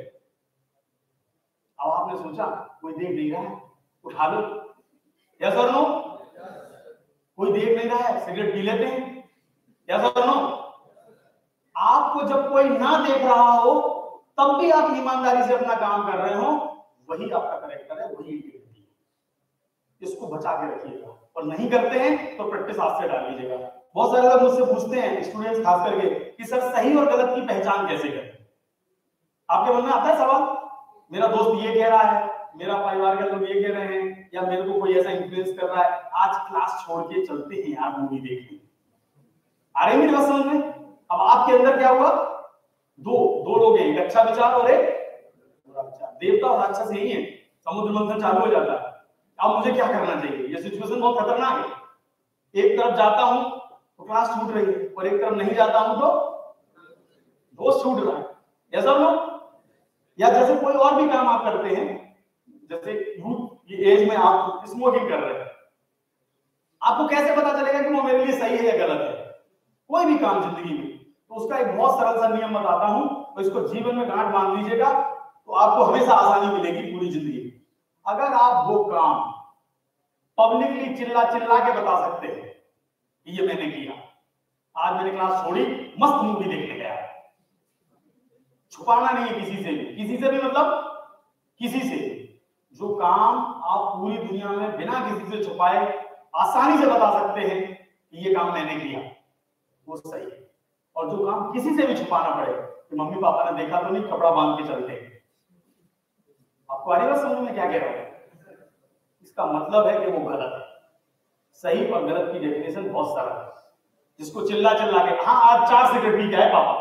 अब आपने सोचा कोई देख नहीं रहा है, उठा लो, यस और नो? कोई देख नहीं रहा है, सिगरेट पी लेते हैं, यस और नो? आपको जब कोई ना देख रहा हो तब भी आप ईमानदारी से अपना काम कर रहे हो, वही आपका करेक्टर है, वही इंटीग्रिटी है। इसको बचा के रखिएगा, और नहीं करते हैं तो प्रैक्टिस आज से डाल लीजिएगा। बहुत सारे लोग मुझसे पूछते हैं, स्टूडेंट्स खास करके, कि सर सही और गलत की पहचान कैसे करें? आपके मन में आता है सवाल, मेरा दोस्त ये कह रहा है, मेरा परिवार के लोग ये कह रहे हैं, या मेरे को कोई ऐसा इन्फ्लुएंस कर रहा है, आज क्लास छोड़ के चलते हैं यार मूवी देखने। आ रही मेरी बात समझ में? अब आपके अंदर क्या हुआ, दो दो लोग हैं, एक अच्छा विचार और एक बुरा विचार। देवता और राक्षस यही है, समुद्र मंथन चालू हो जाता है। अब मुझे क्या करना चाहिए? ये सिचुएशन बहुत खतरनाक है। एक तरफ जाता हूं तो क्लास छूट रही है, और एक तरफ नहीं जाता हूं तो दोस्त छूट रहा है, ऐसा लो। या जैसे कोई और भी काम आप करते हैं, जैसे यूथ ये एज में आप स्मोकिंग कर रहे हैं, आपको कैसे पता चलेगा कि वो मेरे लिए सही है या गलत है? कोई भी काम जिंदगी में, तो उसका एक बहुत सरल सा नियम बताता हूं, तो इसको जीवन में गांठ बांध लीजिएगा, तो आपको हमेशा आसानी मिलेगी पूरी जिंदगी में। अगर आप वो काम पब्लिकली चिल्ला चिल्ला के बता सकते हैं कि ये मैंने किया, आज मैंने क्लास छोड़ी, मस्त मूवी देखने गया, छुपाना नहीं है किसी से भी, किसी से भी मतलब किसी से, जो काम आप पूरी दुनिया में बिना किसी से छुपाए आसानी से बता सकते हैं कि ये काम मैंने किया, वो सही है। और जो काम किसी से भी छुपाना पड़े कि मम्मी पापा ने देखा तो नहीं, कपड़ा बांध के चलते हैं, आपको आ रही बात समझ में क्या कह रहा हूं? इसका मतलब है कि वो गलत है। सही और गलत की डेफिनेशन बहुत सरल है, जिसको चिल्ला चिल्ला के, हाँ आज चार सिगरेट पी गए पापा,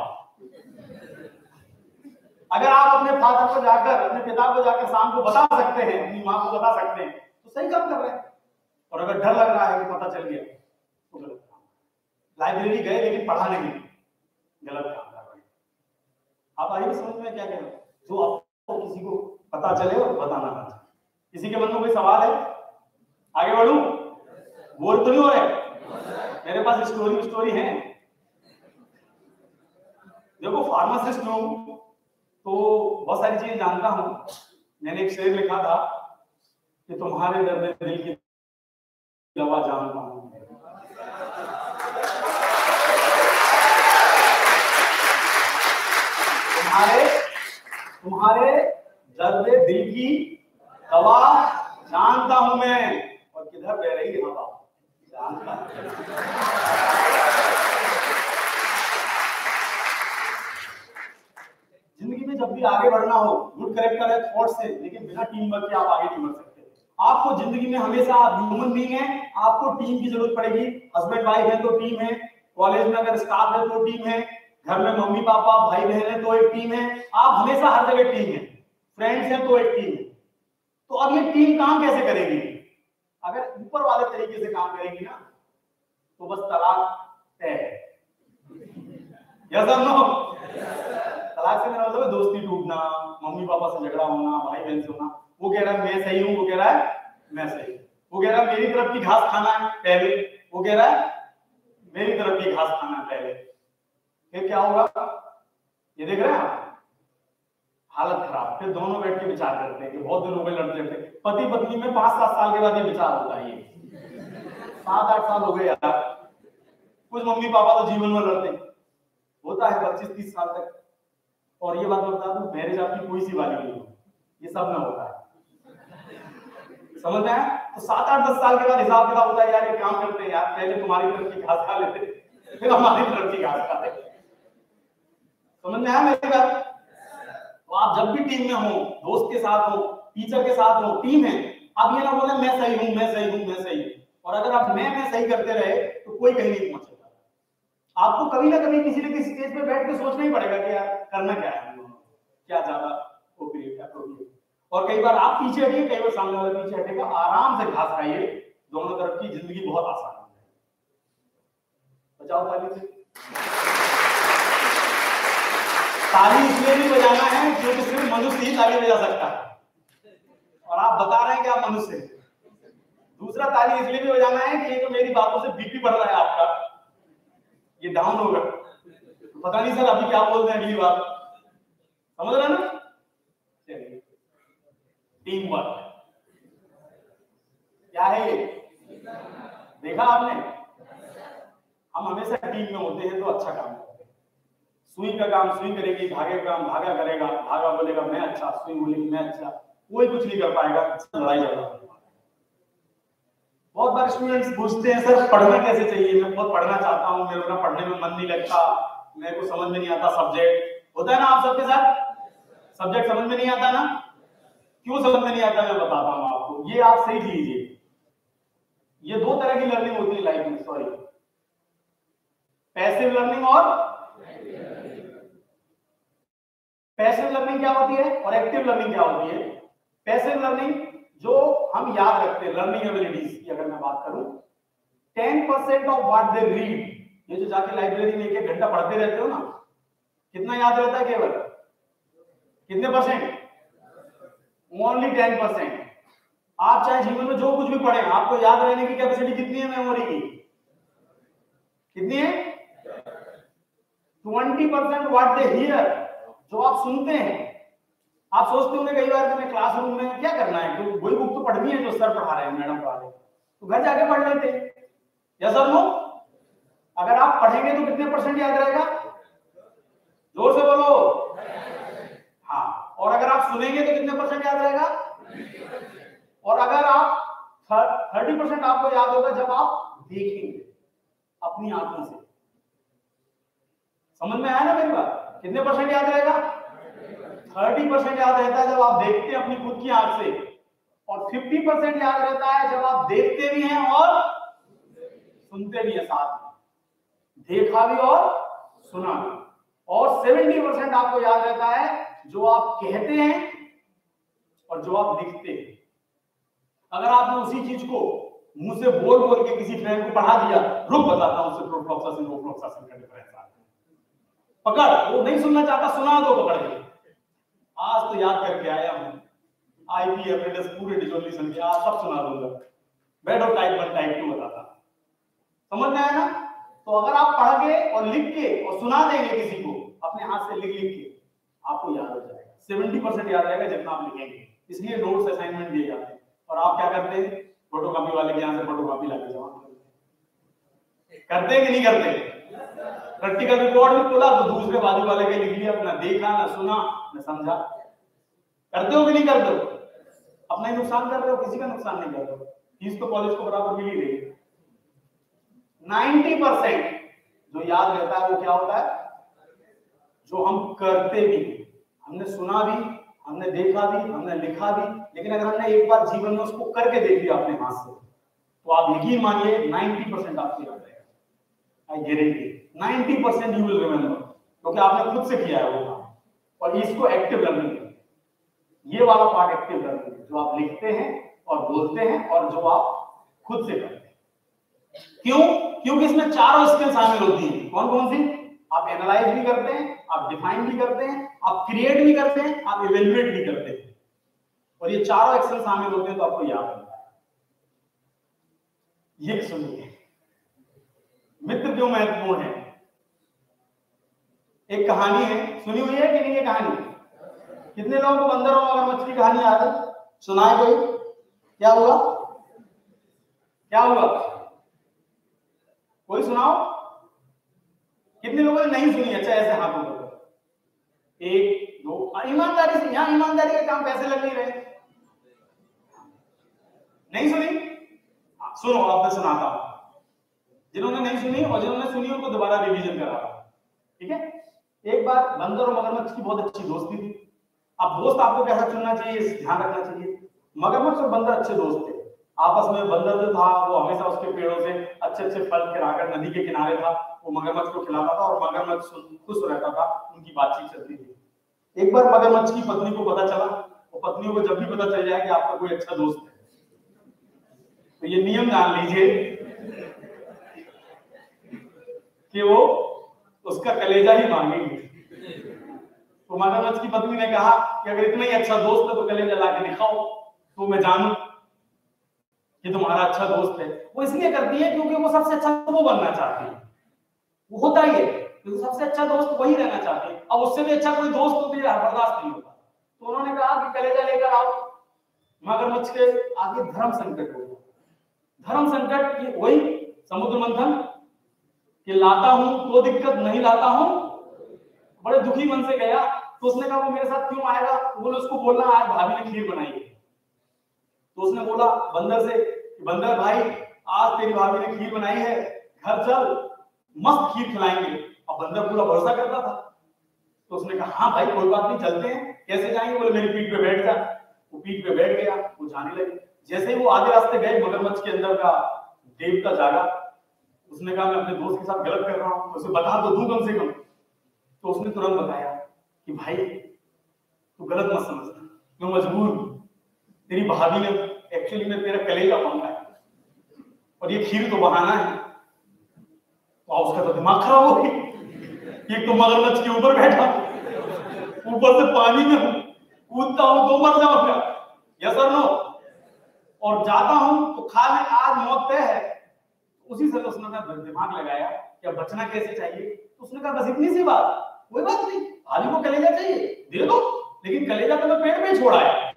अगर आप अपने फादर को जाकर, अपने पिता को जाकर शाम को बता सकते हैं, अपनी माँ को बता सकते हैं, तो सही काम कर रहे हैं। और अगर डर लग रहा है कि पता चल गया तो गलत काम। लाइब्रेरी गए लेकिन पढ़ा नहीं, गलत काम कर रहे हैं। आप आइए समझ में क्या कह रहे हैं? जो आपको किसी को पता चले और बताना ना चाहिए। किसी के मन में कोई सवाल है? आगे बढ़ूं? बोर तो नहीं हो रहे? मेरे पास स्टोरी स्टोरी है। देखो फार्मासिस्ट हूं तो बहुत सारी चीजें जानता हूं। मैंने एक शेर लिखा था कि तुम्हारे दर्द दिल की दवा जानता हूं। तुम्हारे तुम्हारे दर्द दिल की दवा जानता हूं मैं, और किधर बह रही हवा जानता हूं। जिंदगी में जब भी आगे बढ़ना हो, गुड करेक्टर है थॉट से, लेकिन बिना टीम वर्क के आप आगे नहीं बढ़ सकते। आपको जिंदगी में हमेशा, आप ह्यूमन बीइंग है, आपको टीम की जरूरत पड़ेगी। हस्बैंड वाइफ है तो टीम है, कॉलेज में अगर स्टाफ है तो टीम है, घर में मम्मी पापा भाई बहन है तो एक टीम है, आप हमेशा हर जगह टीम है, फ्रेंड्स है तो एक टीम है। तो अब ये टीम काम कैसे करेगी? अगर ऊपर वाले तरीके से काम करेगी ना तो बस तलाक तय है। यस और नो? तलाक से मेरा मतलब है दोस्ती टूटना, मम्मी पापा से झगड़ा होना, भाई बहन से होना। वो कह रहा है मैं सही हूं, वो कह रहा है मैं सही हूं। वो कह रहा है मेरी तरफ की घास खाना है पहले, वो कह रहा है मेरी तरफ की घास खाना है पहले। फिर क्या होगा? ये देख रहे हैं आप, हालत खराब। फिर दोनों बैठ के विचार करते हैं कि बहुत दिन हो गए लड़ते लड़ते। पति पत्नी में पांच सात साल के बाद ये विचार होता है। ये सात आठ साल हो गए यार, कुछ मम्मी पापा तो जीवन में लड़ते होता है पच्चीस तीस साल तक। और ये बात बता दूं, मैरिज आपकी कोई सी वाली नहीं, ये सब में होता है, समझ में आया? तो सात आठ दस साल के बाद हिसाब किताब होता है, यार ये काम करते हैं यार, पहले तुम्हारी तरफ की घास खा लेते फिर हमारी तरफ की घास खाते। समझ में आया मेरी बात? तो आप जब भी टीम में हो, दोस्त के साथ हो, टीचर के साथ हो, टीम है, आप ये ना बोले मैं सही हूं मैं सही हूं मैं सही हूं। और अगर आप मैं मैं सही करते रहे तो कोई कहीं नहीं पहुंचेगा। आपको कभी ना कभी किसी न किसी स्टेज पे बैठ के सोचना ही पड़ेगा कि यार करना क्या है, क्या ज्यादा अप्रोप्रिएट क्या अप्रोप्रिएट। और कई बार आप पीछे हटिए, कई बार सामने वाला पीछे हटेगा, आराम से घास खाइए, दोनों तरफ की जिंदगी बहुत आसान है। बचाओ ताली से। ताली इसलिए भी बजाना है क्योंकि सिर्फ मनुष्य ही ताली बजा सकता है, और आप बता रहे हैं कि आप मनुष्य हैं। दूसरा, ताली इसलिए भी बजाना है कि ये तो मेरी बातों से बीपी बढ़ रहा है आपका, ये डाउन होगा, पता नहीं सर अभी क्या बोलते हैं अगली बार, समझ रहे हैं ना? चलिए, टीम वर्क क्या है ये? देखा आपने, हम हमेशा टीम में होते हैं तो अच्छा काम करते हैं। सुई का काम सुई करेगी, धागे का काम धागा करेगा, धागा बोलेगा मैं अच्छा, सुई बोलेगी मैं अच्छा, कोई कुछ नहीं कर पाएगा, लड़ाई झगड़ा। बहुत बार स्टूडेंट्स पूछते हैं सर पढ़ना कैसे चाहिए, मैं बहुत पढ़ना चाहता हूँ, मेरे को पढ़ने में मन नहीं लगता, मेरे को समझ में नहीं आता सब्जेक्ट। होता है ना आप सबके साथ, सब्जेक्ट समझ में नहीं आता ना? क्यों समझ में नहीं आता मैं बताता हूँ आपको, ये आप सही लीजिए। ये दो तरह की लर्निंग होती है लाइफ में, सॉरी, पैसिव लर्निंग और पैसिव लर्निंग क्या होती है और एक्टिव लर्निंग क्या होती है? पैसिव लर्निंग जो हम याद रखते हैं, लर्निंग एबिलिटीज की अगर मैं बात करूं, ten percent of what they read, ये जो जाके लाइब्रेरी में एक एक घंटा पढ़ते रहते हो ना, कितना याद रहता है केवल? कितने परसेंट? Only ten percent. आप चाहे जीवन में जो कुछ भी पढ़ें, आपको याद रहने की कैपेसिटी कितनी है मेमोरी की? कितनी है? Twenty percent what they hear, जो आप सुनते हैं। आप सोचते होंगे कई बार कि मैं क्लासरूम में क्या करना है, तो वही बुक तो पढ़नी है जो सर पढ़ा रहे हैं, मैडम पढ़ा रहे हैं, तो घर जाके पढ़ लेते हैं। यस और नो? अगर आप पढ़ेंगे तो कितने परसेंट याद रहेगा? जोर से बोलो। हाँ, और अगर आप सुनेंगे तो कितने परसेंट याद रहेगा? और अगर आप थर्टी परसेंट आपको याद होगा जब आप देखेंगे अपनी आंखों से। समझ में आया ना मेरी बात? कितने परसेंट याद रहेगा? थर्टी परसेंट याद रहता है जब आप देखते हैं अपनी खुद की आंख से, और फिफ्टी परसेंट याद रहता है जब आप देखते भी हैं और सुनते भी हैं साथ में, देखा भी और सुना भी। और सेवेंटी परसेंट आपको याद रहता है जो आप कहते हैं और जो आप लिखते हैं। अगर आपने उसी चीज को मुंह से बोल बोल के किसी फ्रेंड को पढ़ा दिया, रुक बताता हूं उसे प्रोफ्लॉक्सासिन रोफ्लॉक्सासिन का डिफरेंस, पकड़, वो नहीं सुनना चाहता, सुना दो पकड़ के। आज तो याद करके आया हूं, आईपी एप्रेंटिस पूरे डिसोल्यूशन के आज सब सुना दूंगा, बैठो टाइप वन टाइप टू बताता। समझ में आया ना? तो अगर आप पढ़ के और लिख के और सुना देंगे किसी को अपने हाथ से लिख लिख के, आपको याद हो जाएगा। सेवेंटी परसेंट याद रहेगा जितना आप लिखेंगे। इसलिए नोट्स असाइनमेंट दिए जाते हैं, और आप क्या करते हैं? फोटोकॉपी वाले के यहाँ से फोटोकॉपी लाके जमा करते हैं कि नहीं करते? प्रैक्टिकल रिकॉर्ड भी खोला तो दूसरे बाजू वाले के लिख लिया, ना देखा ना सुना ना समझा। करते हो कि नहीं करते हो? अपना ही नुकसान कर रहे हो, किसी का नुकसान नहीं कर रहे हो। फीस तो कॉलेज को बराबर मिल ही रही है। नाइन्टी परसेंट जो याद रहता है वो क्या होता है? जो हम करते भी, हमने सुना भी, हमने देखा भी, हमने लिखा भी, लेकिन अगर हमने एक बार जीवन में उसको करके देख लिया अपने हाथ से, तो आप यकीन मानिए नाइन्टी परसेंट आपको याद रहेगा। I guarantee ninety percent you will remember, क्योंकि आपने खुद से किया है वो काम। और इसको एक्टिव लर्निंग है। ये वाला पार्ट एक्टिव लर्निंग है, जो आप लिखते हैं और बोलते हैं और जो आप खुद से करते हैं। क्यों? क्योंकि इसमें चारों स्किल शामिल होती है। कौन कौन सी? आप एनालाइज भी करते हैं, आप डिफाइन भी करते हैं, आप क्रिएट भी करते हैं, आप इवेल्युएट भी करते हैं, और ये चारों एक्शन शामिल होते हैं तो आपको याद रहता है। ये सुनिए, मित्र क्यों महत्वपूर्ण है। एक कहानी है, सुनी हुई है कि नहीं ये कहानी? कितने लोगों को बंदर और मगरमच्छ की कहानी याद है? सुनाए कोई? क्या हुआ? क्या हुआ? कोई सुनाओ। कितने लोगों ने नहीं सुनी? अच्छा, ऐसे हाथों में एक दो, ईमानदारी से, यहां ईमानदारी का काम पैसे लग नहीं रहे। नहीं सुनी? सुनो, आपने सुनाता हूं। जिन्होंने नहीं सुनी और जिन्होंने सुनी उनको दोबारा रिवीजन करा, ठीक है? एक बार बंदर और मगरमच्छ की बहुत अच्छी दोस्ती थी। अब दोस्त आपको कैसा चुनना चाहिए, ध्यान रखना चाहिए। मगरमच्छ और बंदर अच्छे दोस्त थे आपस में। बंदर जो था वो हमेशा उसके पेड़ों से अच्छे अच्छे फल खिलाकर नदी के किनारे था, वो मगरमच्छ को खिलाता था और मगरमच्छ खुश रहता था, उनकी बातचीत चलती थी। एक बार मगरमच्छ की पत्नी को पता चला, वो पत्नियों को जब भी पता चल जाए कि आपका कोई अच्छा दोस्त है, तो ये नियम जान लीजिए कि वो उसका कलेजा ही मांगेंगे। तो मगरमच्छ की पत्नी ने कहा कि अगर इतना ही अच्छा दोस्त है तो कलेजा ला के दिखाओ तो मैं जानूं कि तुम्हारा अच्छा दोस्त है। वो इसलिए करती है क्योंकि वो सबसे अच्छा वो बनना चाहती है, वो होता ही है क्योंकि सबसे अच्छा दोस्त वही रहना चाहती है। अब उससे भी अच्छा कोई दोस्त हो तो ये बर्दाश्त नहीं होता। तो उन्होंने कहा कि कलेजा लेकर आओ। मगरमच्छ के आगे धर्म संकट हो गया। धर्म संकट की वही समुद्र मंथन कि लाता हूं तो दिक्कत, नहीं लाता हूं बड़े दुखी मन से गया। तो उसने कहा वो मेरे साथ क्यों आएगा? बोले उसको बोलना आज भाभी ने खीर बनाई है। तो उसने बोला बंदर से कि बंदर भाई आज तेरी भाभी ने खीर बनाई है, घर चल मस्त खीर खिलाएंगे। और बंदर पूरा भरोसा करता था। तो उसने कहा हाँ भाई कोई बात नहीं चलते हैं। कैसे जाएंगे? बोले मेरी पीठ पे बैठ जा। वो पीठ पे बैठ गया, वो जाने लगे। जैसे ही वो आधे रास्ते गए मगरमच्छ के अंदर का देवता जागा। उसने कहा मैं अपने दोस्त के साथ गलत कर रहा हूं, उसे बता तो दूं कम से कम। तो उसने तुरंत बताया कि भाई तू गलत मत समझना, मैं मजबूर हूं। तेरी भाभी ने एक्चुअली में तेरा कलेजा मांगा है और ये खीर तो बहाना है। तो उसका तो दिमाग खराब हो गया। एक तो मगरमच्छ के ऊपर बैठा, ऊपर से पानी में हूं, कूदता हूं तो मर जाऊंगा, यस और नो, और जाता हूं तो खा ले आज मौत तय है। उसी से तो उसने दिमाग लगाया कि बचना कैसे चाहिए। तो उसने कहा बस इतनी सी बात, कोई बात नहीं, भाभी को कलेजा चाहिए दे दो, लेकिन कलेजा तो मैं पेट में ही छोड़ा है।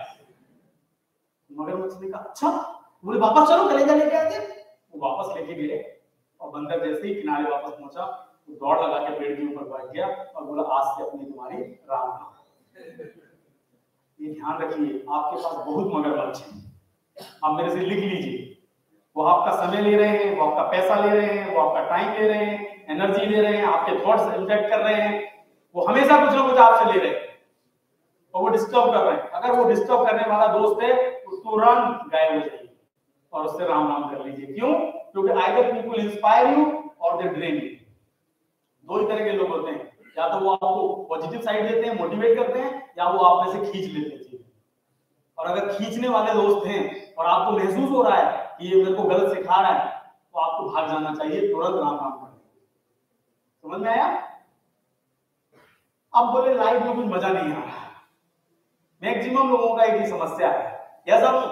मगरमच्छ ने कहा अच्छा, बोले वापस चलो कलेजा लेके आते। वो वापस लेके गए और बंदर जैसे ही किनारे वापस पहुंचा तो दौड़ लगा के पेड़ के ऊपर बैठ गया और बोला आज से अपनी तुम्हारी राम नाम। ये ध्यान रखिए आपके पास बहुत मगरमच्छ है, आप मेरे से लिख लीजिए। वो आपका समय ले रहे हैं, वो आपका पैसा ले रहे हैं, वो आपका टाइम ले रहे हैं, एनर्जी ले रहे हैं, आपके थॉट्स इंजेक्ट कर रहे हैं। वो हमेशा कुछ ना कुछ आपसे ले रहे हैं और वो डिस्टर्ब कर रहे हैं। अगर वो डिस्टर्ब करने वाला दोस्त है तो तुरंत गायब हो जाइए और उससे राम नाम कर लीजिए। क्यों? क्योंकि आइदर पीपल इंस्पायर यू और दे ड्रेन यू। दो ही तरह के लोग होते हैं, या तो वो आपको पॉजिटिव साइड देते हैं, मोटिवेट करते हैं, या वो आप में से खींच लेते हैं। और अगर खींचने वाले दोस्त हैं और आपको महसूस हो रहा है कि ये मेरे को गलत सिखा रहा है तो आपको भाग जाना चाहिए, तुरंत राम नाम करें। समझ में आया? अब बोले लाइफ में कुछ मजा नहीं आ रहा। मैक्सिमम लोगों का एक ही समस्या है, यस और नो?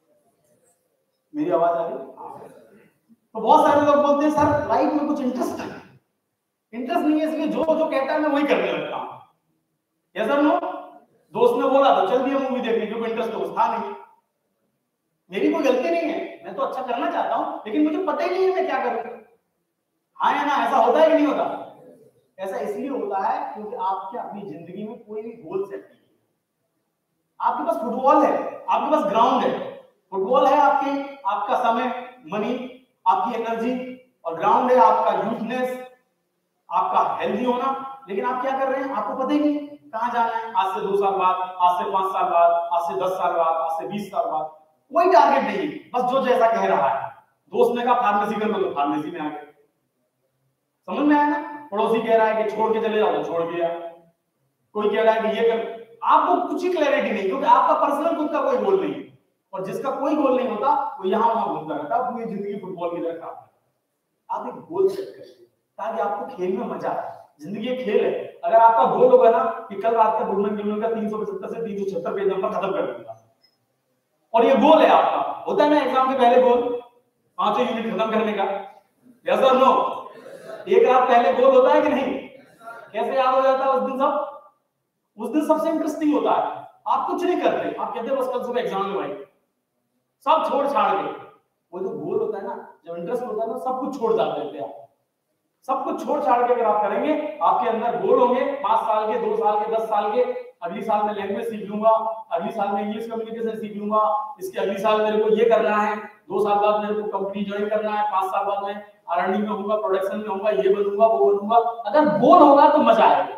मेरी आवाज आ रही? तो बहुत सारे लोग बोलते हैं सर लाइफ में कुछ इंटरेस्ट नहीं, इंटरेस्ट नहीं है इसलिए जो जो कहता है मैं वही करने लगता हूं, यस और नो? दोस्त ने बोला तो चल दिया मूवी देखने, क्योंकि इंटरेस्ट तो था नहीं। मेरी कोई गलती नहीं है, मैं तो अच्छा करना चाहता हूं लेकिन मुझे पता ही नहीं है मैं क्या करूं। हाँ या ना? ऐसा होता है कि नहीं होता? ऐसा इसलिए होता है क्योंकि आपके अपनी जिंदगी में कोई भी गोल सेट नहीं है। आपके पास फुटबॉल है, आपके पास ग्राउंड है, फुटबॉल है आपकी आपका समय, मनी, आपकी एनर्जी, और ग्राउंड है आपका यूथनेस, आपका हेल्दी होना। लेकिन आप क्या कर रहे हैं आपको पता ही नहीं कहां जाना है। आज से दो साल बाद, आज से पांच साल बाद, आज से दस साल बाद, आज से बीस साल बाद, कोई टारगेट नहीं, बस जो जैसा कह रहा है। दोस्त ने कहा फार्मेसी कर लो तो फार्मेसी में आ गए। समझ में आया ना? पड़ोसी कह रहा है कि छोड़ के चले जाओ तो छोड़ गया। कोई कह रहा है कि ये कर, आपको कुछ ही क्लैरिटी नहीं, क्योंकि आपका पर्सनल खुद का कोई गोल नहीं है। और जिसका कोई गोल नहीं होता वो यहां वहां घूमता रहता है, पूरी जिंदगी फुटबॉल की तरह खराब। आप एक गोल सेट करिए ताकि आपको खेल में मजा आए। जिंदगी एक खेल है। अगर आपका गोल होगा ना कि कल रात का गुडमैन गिलमैन का तीन सौ पचहत्तर से तीन सौ छिहत्तर पेज नंबर खत्म कर दूंगा, और ये गोल है आपका, होता है ना एग्जाम के पहले गोल पांचों यूनिट खत्म करने का, यस और नो? एक रात पहले गोल होता है कि नहीं? कैसे याद हो जाता है उस दिन? सब उस दिन सबसे इंटरेस्टिंग होता है। आप कुछ नहीं करते, आप कहते बस कल सुबह एग्जाम में भाई, सब छोड़ छाड़ के। वो जो गोल होता है ना, जब इंटरेस्ट होता है ना, सब कुछ छोड़ जाते हैं आप। सब कुछ छोड़ छाड़ के अगर आप करेंगे, आपके अंदर गोल होंगे पांच साल के, दो साल के, दस साल के। अगली साल में लैंग्वेज सीख लूंगा, अगली साल में इंग्लिश कम्युनिकेशन सीख लूंगा, इसके अगली साल मेरे को ये करना है, दो साल बाद मेरे को कंपनी ज्वाइन करना है, पांच साल बाद में आर एंड डी में होऊंगा, प्रोडक्शन में होऊंगा, ये बनूंगा वो बनूंगा। अगर गोल होगा तो मजा आएगा।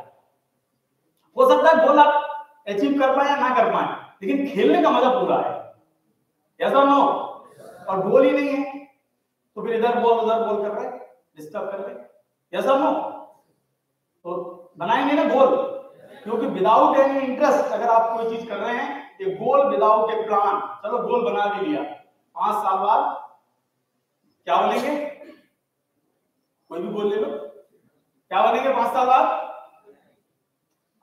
हो सकता है गोल आप अचीव कर पाए या ना कर पाए, लेकिन खेलने का मजा पूरा है, यस और नो? और गोल ही नहीं है तो फिर इधर बोल उधर बोल कर रहे, डिस्टर्ब कर रहे, यस और नो? तो बनाएंगे ना गोल, क्योंकि विदाउट एनी इंटरेस्ट अगर आप कोई चीज कर रहे हैं, ये गोल विदाउट ए प्लान, चलो गोल बना भी लिया, पांच साल बाद क्या बनेंगे? कोई भी गोल ले लो, क्या बनेंगे पांच साल बाद?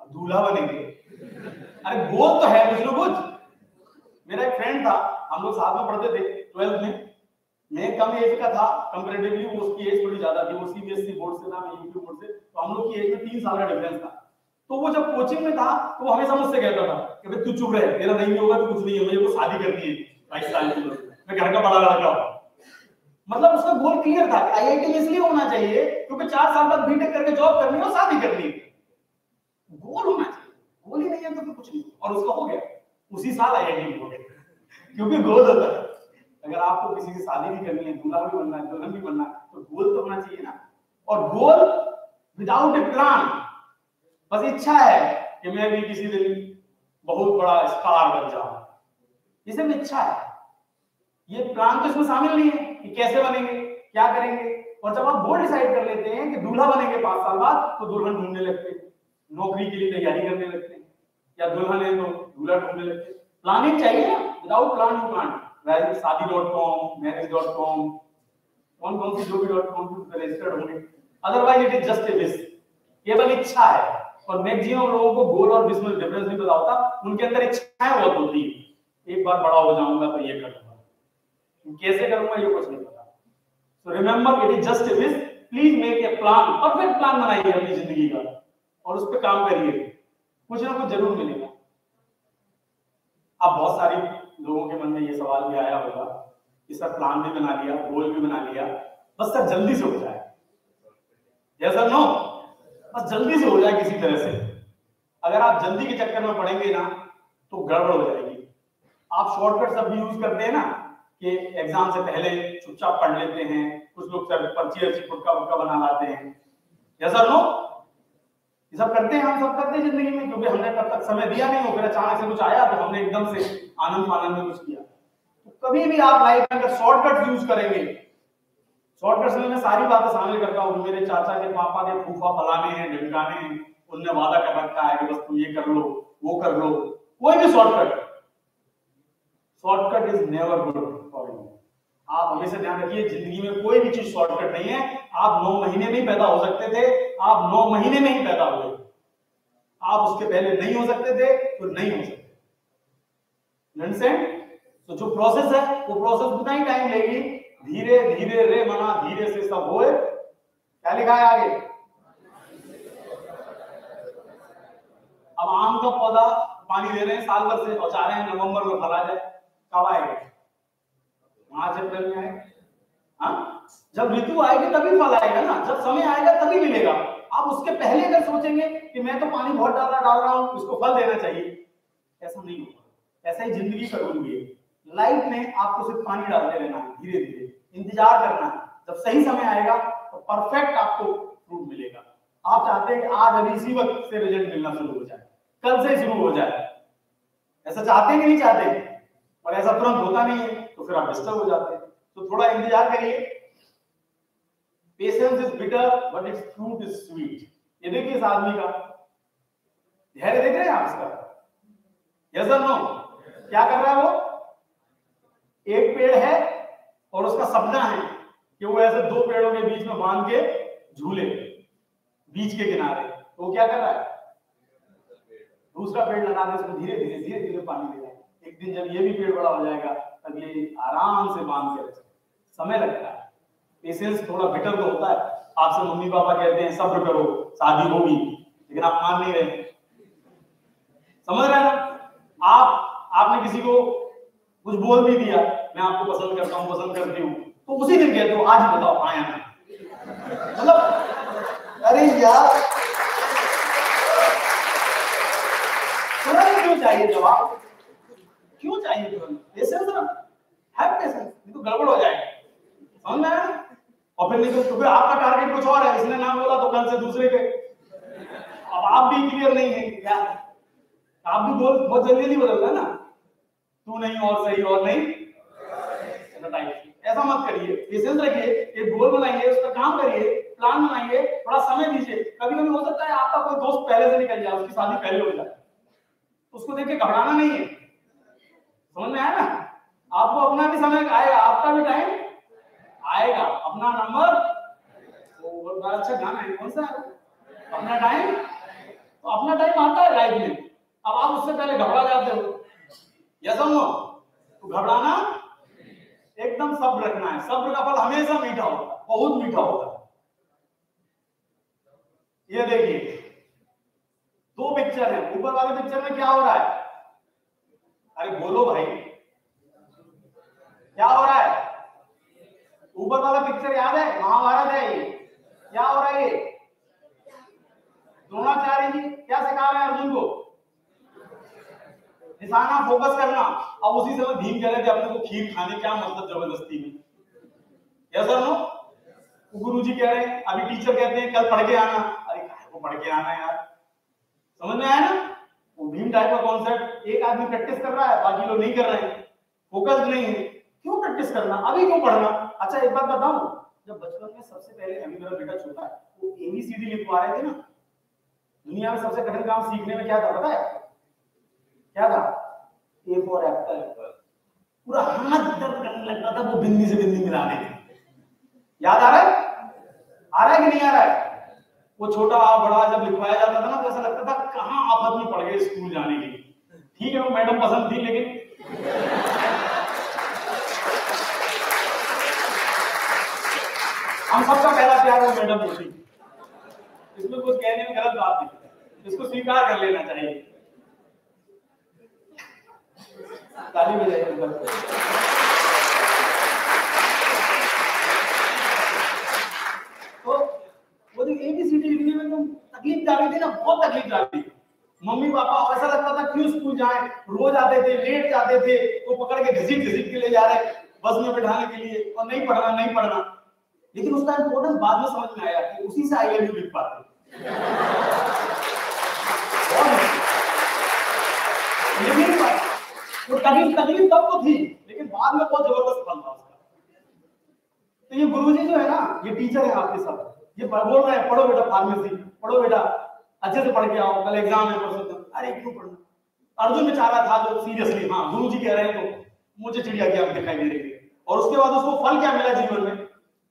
दूल्हा बनेंगे। अरे गोल तो है कुछ ना कुछ। मेरा एक फ्रेंड था, हम लोग साथ में पढ़ते थे ट्वेल्थ में। मैं कम एज का था कंपैरेटिवली, वो उसकी एज थोड़ी ज्यादा थी, वो सीबीएसई बोर्ड से था, मैं यूपी बोर्ड से, तो हम लोग की एज में तीन साल का डिफरेंस था। तो वो जब कोचिंग में था तो वो हमेशा मुझसे कहता था कि भाई तू चुप रहे, तेरा नहीं होगा तो कुछ नहीं है, मुझे को शादी करनी है बाईस साल की उम्र में, मैं घर का बड़ा लड़का हूं। मतलब उसका गोल क्लियर था कि आईआईटी में इसलिए होना चाहिए क्योंकि चार साल बाद बीटेक करके जॉब करनी है और शादी करनी है। गोल होना चाहिए, गोल ही नहीं है तो फिर कुछ नहीं। और उसका हो गया, उसी साल आईआईटी में हो गया, क्योंकि गोल होता है। अगर आपको किसी से शादी भी करनी है, दूल्हा भी बनना है, दुल्हन भी बनना है, तो गोल तो होना चाहिए ना। और गोल विदाउट ए प्लान, बस इच्छा है कि मैं भी किसी दिन बहुत बड़ा स्टार बन जाऊं, ये सब इच्छा है। ये प्लान तो इसमें शामिल नहीं है कि कैसे बनेंगे, क्या करेंगे। और जब आप गोल डिसाइड कर लेते हैं कि दूल्हा बनेंगे पांच साल बाद, तो दुल्हन ढूंढने लगते हैं, नौकरी के लिए तैयारी करने लगते हैं, या दुल्हन है तो दूल्हा ढूंढने लगते हैं। प्लानिंग चाहिए ना, without plan you can't. Shaadi dot com, marriage dot com, कौन कौन सी जो भी डॉट कॉम रजिस्टर्ड होंगे, otherwise it is just a wish, केवल इच्छा है। और मैक्सिमम लोगों को गोल और विश में डिफरेंस नहीं पता होता, उनके अंदर इच्छाएं बहुत होती है। एक बार बड़ा हो जाऊंगा तो ये करूंगा, कैसे करूंगा ये कुछ नहीं पता। So remember it is just a wish, please make a plan, perfect plan बनाइए अपनी जिंदगी का और उस पर काम करिए, कुछ ना कुछ जरूर मिलेगा। अब बहुत सारी लोगों के मन में ये सवाल भी आया होगा कि सर प्लान भी बना लिया, गोल भी बना लिया, बस सर जल्दी से हो जाए। यस सर नो, बस जल्दी से हो जाए किसी तरह से। अगर आप जल्दी के चक्कर में पड़ेंगे ना तो गड़बड़ हो जाएगी। आप शॉर्टकट सब भी यूज करते हैं ना कि एग्जाम से पहले चुपचाप पढ़ लेते हैं, कुछ लोग सर पर्ची अर्ची फुटका फुटका बना लाते हैं। यस सर नो, ये सब करते हैं, हम सब करते हैं जिंदगी में, क्योंकि हमने तब तक समय दिया नहीं हो, फिर अचानक से कुछ आया तो हमने एकदम से आनंद आनंद में कुछ किया। तो कभी भी आप लाइफ में अगर शॉर्टकट यूज करेंगे, शॉर्टकट्स में मैं सारी बातें शामिल करता हूँ। मेरे चाचा के पापा के फूफा फलाने हैं, ढिमकाने हैं, उनने वादा कर रखा है कि बस तुम ये कर लो वो कर लो, कोई भी shortcut, shortcut is never good for you. आप हमेशा ध्यान रखिए, जिंदगी में कोई भी चीज शॉर्टकट नहीं है। आप नौ महीने में ही पैदा हो सकते थे, आप नौ महीने में ही पैदा हुए, आप उसके पहले नहीं हो सकते थे तो नहीं हो सकते। अंडरस्टैंड? तो जो प्रोसेस है वो प्रोसेस उतना ही टाइम लेगी। धीरे धीरे रे मना धीरे से सब होए। क्या लिखा है आगे? अब आम का पौधा पानी दे रहे हैं साल भर से और चाह रहे हैं नवंबर में फल आ जाए, कब आएगा? मार्च अप्रैल में आएगा। हाँ, जब ऋतु आएगी तभी फल आएगा ना, जब समय आएगा तभी मिलेगा। आप उसके पहले अगर सोचेंगे कि मैं तो पानी बहुत डाल रहा डाल रहा हूं, इसको फल देना चाहिए, ऐसा नहीं होगा। ऐसा ही जिंदगी का रूल भी है। लाइफ में आपको सिर्फ पानी डालते रहना है, धीरे धीरे इंतजार करना है, जब सही समय आएगा तो परफेक्ट आपको फ्रूट मिलेगा। आप चाहते हैं कि आज अभी इसी वक्त से रिजल्ट मिलना शुरू हो जाए, कल से शुरू हो जाए, ऐसा चाहते हैं कि नहीं चाहते? और ऐसा तुरंत होता नहीं है तो फिर आप डिस्टर्ब हो जाते हैं। तो थोड़ा इंतजार करिए। Patience is bitter but its fruit is sweet. ये देखिए इस आदमी का धैर्य, देख रहे हैं आप इसका? यस और नो? क्या कर रहा है वो? एक पेड़ है और उसका सपना है कि वो ऐसे दो पेड़ों के बीच में बांध के झूले बीच के किनारे। तो वो क्या कर रहा है? दूसरा पेड़ लगा दे, उसको धीरे धीरे धीरे धीरे पानी दे रहा है। एक दिन जब ये भी पेड़ बड़ा हो जाएगा तब ये आराम से बांध के रखे। समय लगता है, पेशेंस थोड़ा बिटर तो होता है। आपसे मम्मी पापा कहते हैं सब्र करो शादी होगी, लेकिन आप मान नहीं रहे। समझ रहे हैं? आप आपने किसी को कुछ बोल भी दिया, मैं आपको पसंद करता हूं, पसंद करती हूं, तो उसी दिन कहते हो आज बताओ आया ना। मतलब अरे यार, तुरंत क्यों चाहिए जवाब? क्यों चाहिए तुरंत? पेशेंस ना, हैव पेशेंस, नहीं तो गड़बड़ हो जाएगा। समझ में आया? और फिर नहीं तो क्योंकि आपका टारगेट कुछ और है, इसने नाम बोला तो कल से दूसरे पे। अब आप भी क्लियर नहीं है क्या? आप भी बोल बहुत जल्दी नहीं बदल रहे ना, तू नहीं और सही और नहीं ऐसा मत करिए। पेशेंस रखिए, एक गोल बनाइए, उस पर काम करिए, प्लान बनाइए, थोड़ा समय दीजिए। कभी कभी हो सकता है आपका कोई दोस्त पहले से निकल जाए, उसकी शादी पहले हो जाए, उसको देख के घबराना नहीं है। समझ में आया ना? आपको अपना भी समय आएगा, आपका भी टाइम आएगा, अपना नंबर। वो बड़ा अच्छा गाना है, कौन सा? अपना टाइम तो अपना टाइम आता है लाइफ में, अब आप उससे पहले घबरा जाते हो। यस और नो? तो घबराना, एकदम सब्र रखना है। सब्र का फल हमेशा मीठा होता है, बहुत मीठा होता है। ये देखिए दो पिक्चर है, ऊपर वाले पिक्चर में क्या हो रहा है? अरे बोलो भाई, क्या हो रहा है? ऊपर वाला पिक्चर याद है? महाभारत है ये। क्या हो रहा है ये? द्रोणाचार्य जी क्या सिखा रहे हैं अर्जुन को? निशाना, फोकस करना। अब उसी समय भीम कह रहे थे अपने को खीर खाने, क्या मतलब जबरदस्ती में? यस और नो? गुरु जी कह रहे हैं, अभी टीचर कहते हैं कल पढ़ के आना। अरे वो पढ़ के आना यार, समझ में आया ना? वो भीम टाइप का कॉन्सेप्ट। एक आदमी प्रैक्टिस कर रहा है, बाकी लोग नहीं कर रहे हैं, फोकस नहीं है। क्यों प्रैक्टिस करना, अभी क्यों पढ़ना? अच्छा एक बात बताऊं, जब बचपन में सबसे पहले, अभी मेरा बेटा छोटा है, वो एबीसीडी लिखवा रहे थे ना, दुनिया में सबसे कठिन काम सीखने में क्या था पता है? क्या था? A for apple. पूरा हाथ दर्द करने लगता था वो बिंदी से बिंदी मिलाने में। याद आ रहा है? आ रहा है कि नहीं आ रहा है? वो छोटा आ बड़ा जब लिखवाया जाता था ना, तो ऐसा लगता था कहां आफत में पड़ गए स्कूल जाने की। ठीक है वो मैडम पसंद थी, लेकिन हम सबका पहला प्यार वो मैडम होती। इसमें कुछ कहने में गलत बात नहीं, इसको स्वीकार कर लेना चाहिए। ताली बजाइए। तो वो जो एबीसीडी लिखने में तुम तकलीफ जा रही थी ना, बहुत तकलीफ जा रही थी। मम्मी पापा ऐसा लगता था क्यों स्कूल जाएं, रोज आते थे, लेट जाते थे, वो पकड़ के घसीट घसीट के ले जा रहे बस में बिठाने के लिए, और नहीं पढ़ना नहीं पढ़ना। लेकिन उसका इंपोर्टेंस बाद में समझ में आया कि उसी से आई लव यू लिख पाते। वो तकलीफ तकलीफ तब तो थी, लेकिन बाद में बहुत जबरदस्त फल था उसका। तो ये गुरुजी जो है ना, ये टीचर है आपके साथ, ये बोल रहे हैं पढ़ो बेटा फार्मेसी, पढ़ो बेटा अच्छे से पढ़ के आओ, कल एग्जाम है परसों। अरे क्यों पढ़ना? अर्जुन बेचारा था जो सीरियसली, हाँ गुरुजी कह रहे हैं तो मुझे चिड़िया की आंख दिखाई दे रही है। और उसके बाद उसको फल क्या मिला जीवन में?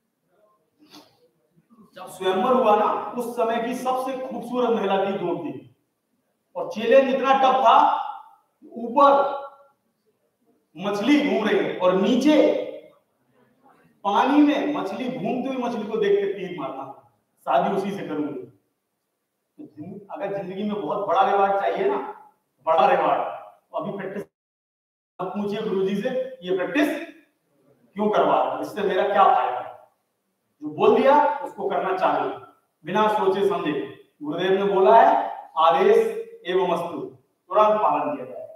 जब स्वयंवर हुआ ना, उस समय की सबसे खूबसूरत महिला थी द्रौपदी, और चैलेंज इतना टफ था, ऊपर मछली घूम रही है और नीचे पानी में मछली घूमती हुई मछली को देख के तीर मारना, शादी उसी से करूंगी। अगर जिंदगी में बहुत बड़ा रिवार्ड चाहिए ना, बड़ा रिवार्ड, तो अभी प्रैक्टिस पूछिए गुरुजी से, ये प्रैक्टिस क्यों करवा रहा है, इससे मेरा क्या फायदा? जो बोल दिया उसको करना चाहिए बिना सोचे समझे। गुरुदेव ने बोला है आदेश एवं अस्तु, तुरंत पालन किया जाए।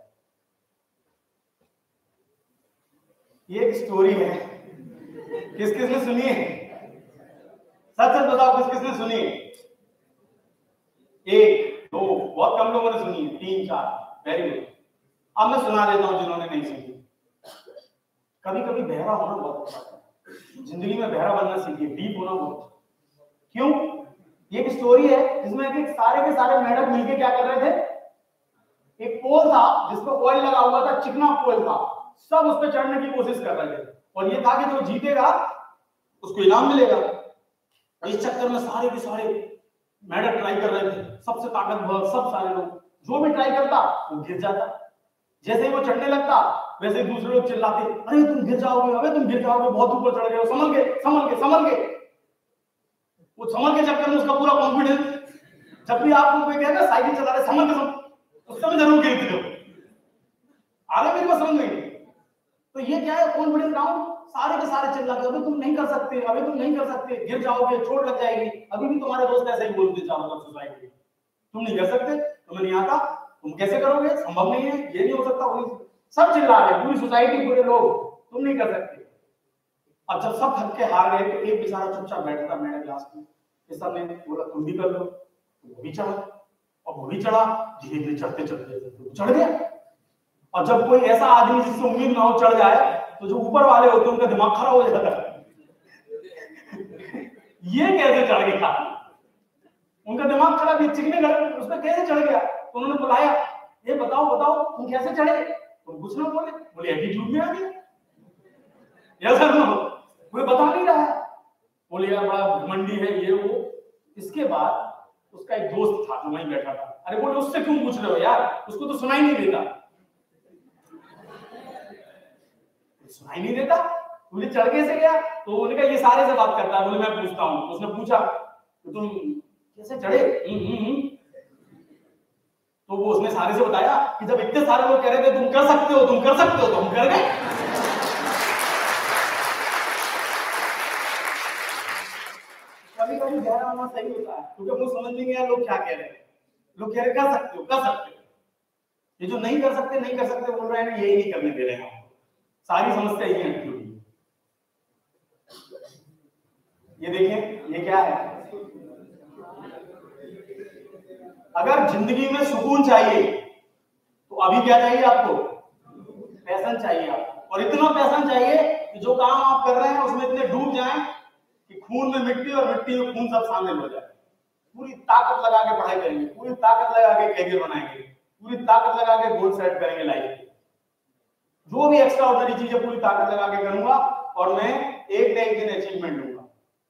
ये एक स्टोरी है, किस किस ने सुनी है? सच सच बताओ किस किस ने सुनी है? एक दो, बहुत कम लोगों ने सुनी है, तीन चार, वेरी गुड। अब मैं सुना देता हूं जिन्होंने नहीं सुनी। कभी कभी बहरा होना बहुत अच्छा है, जिंदगी में बहरा बनना सीखिए, डीप होना बहुत। क्यों? ये एक स्टोरी है जिसमें एक सारे के सारे मेढक मिलके क्या कर रहे थे, एक पोल था जिसपे ऑयल लगा हुआ था, चिकना पोल था, सब उस पर चढ़ने की कोशिश कर रहे थे, और ये था कि जो जीतेगा उसको इनाम मिलेगा। इस चक्कर में सारे के सारे मेढक ट्राई कर रहे थे, सबसे ताकतवर सब सारे लोग, जो भी ट्राई करता वो गिर जाता। जैसे ही वो चढ़ने लगता वैसे दूसरे लोग चिल्लाते, अरे तुम गिर जाओगे, अरे तुम गिर जाओगे, बहुत ऊपर चढ़ गए हो, संभल के संभल के संभल के। वो संभल के चक्कर में उसका पूरा कॉन्फिडेंस, जब भी आपको कोई कहता साइकिल चला रहे संभल के संभल, उस समय जरूर गिरते हो। आगे मेरे को समझ नहीं। तो ये क्या है, कॉन्फिडेंस डाउन, सारे के सारे चिल्लाते, अबे तुम नहीं कर सकते, अबे तुम नहीं कर सकते, गिर जाओगे, चोट लग जाएगी। अभी भी तुम्हारे दोस्त ऐसे ही बोलते चारों तरफ सोसाइटी, तुम नहीं कर सकते, तुम्हें नहीं आता, तुम कैसे करोगे, संभव नहीं है, ये नहीं हो सकता, सब चिल्ला रहे, पूरी सोसाइटी, पूरे लोग, तुम नहीं कर सकते। अब जब सब थक के हार गए तो एक बेचारा चुपचाप बैठा था मेरे क्लास में, इस सबने बोला तुम भी कर लो, वो भी चढ़ा, और वो भी चढ़ा, धीरे धीरे चढ़ते चढ़ते चढ़ गया। और जब कोई ऐसा आदमी जिससे उम्मीद ना हो चढ़ जाए, तो जो ऊपर वाले होते हैं उनका दिमाग खराब हो जाता है, ये कैसे चढ़ गया, उनका दिमाग खराब, ये चिकने गले उस पर कैसे चढ़ गया। तो उन्होंने बुलाया, ये बताओ बताओ तुम कैसे चढ़े, तुम कुछ ना बोले, बोले एटीट्यूड में आ गया, ऐसा ना हो, कोई बता नहीं रहा है, बोले यार बड़ा घमंडी है ये वो। इसके बाद उसका एक दोस्त था जो वहीं बैठा था, अरे बोले उससे क्यों पूछ रहे हो यार, उसको तो सुनाई नहीं देता। सुनाई नहीं देता, मुझे चढ़ कैसे गया? तो उन्होंने कहा ये सारे से बात करता है। बोले मैं पूछता हूँ। तो उसने पूछा तो तुम कैसे चढ़े? तो वो उसने सारे से बताया कि जब इतने सारे लोग कह रहे थे तुम कर सकते हो तुम कर सकते हो तो हम कर गए। कभी कभी गहरा होना सही होता है, क्योंकि मुझे समझ नहीं आया लोग क्या कह रहे हैं। लोग कह रहे कर सकते हो कर सकते हो, ये जो नहीं कर सकते नहीं कर सकते बोल रहे हैं यही नहीं करने दे रहे हैं आपको। सारी समस्या यही है। ये देखें, ये क्या है? अगर जिंदगी में सुकून चाहिए तो अभी क्या चाहिए आपको? पैशन चाहिए आपको। और इतना पैशन चाहिए कि जो काम आप कर रहे हैं उसमें इतने डूब जाएं कि खून में मिट्टी और मिट्टी में खून सब शामिल हो जाए। पूरी ताकत लगा के पढ़ाई करेंगे, पूरी ताकत लगा के कैरियर बनाएंगे, पूरी ताकत लगा के गोल सेट करेंगे लाइफ में। जो भी एक्स्ट्रा ऑर्डिनरी चीजें पूरी ताकत लगा के करूंगा और मैं एक न एक दिन अचीवमेंट लूंगा।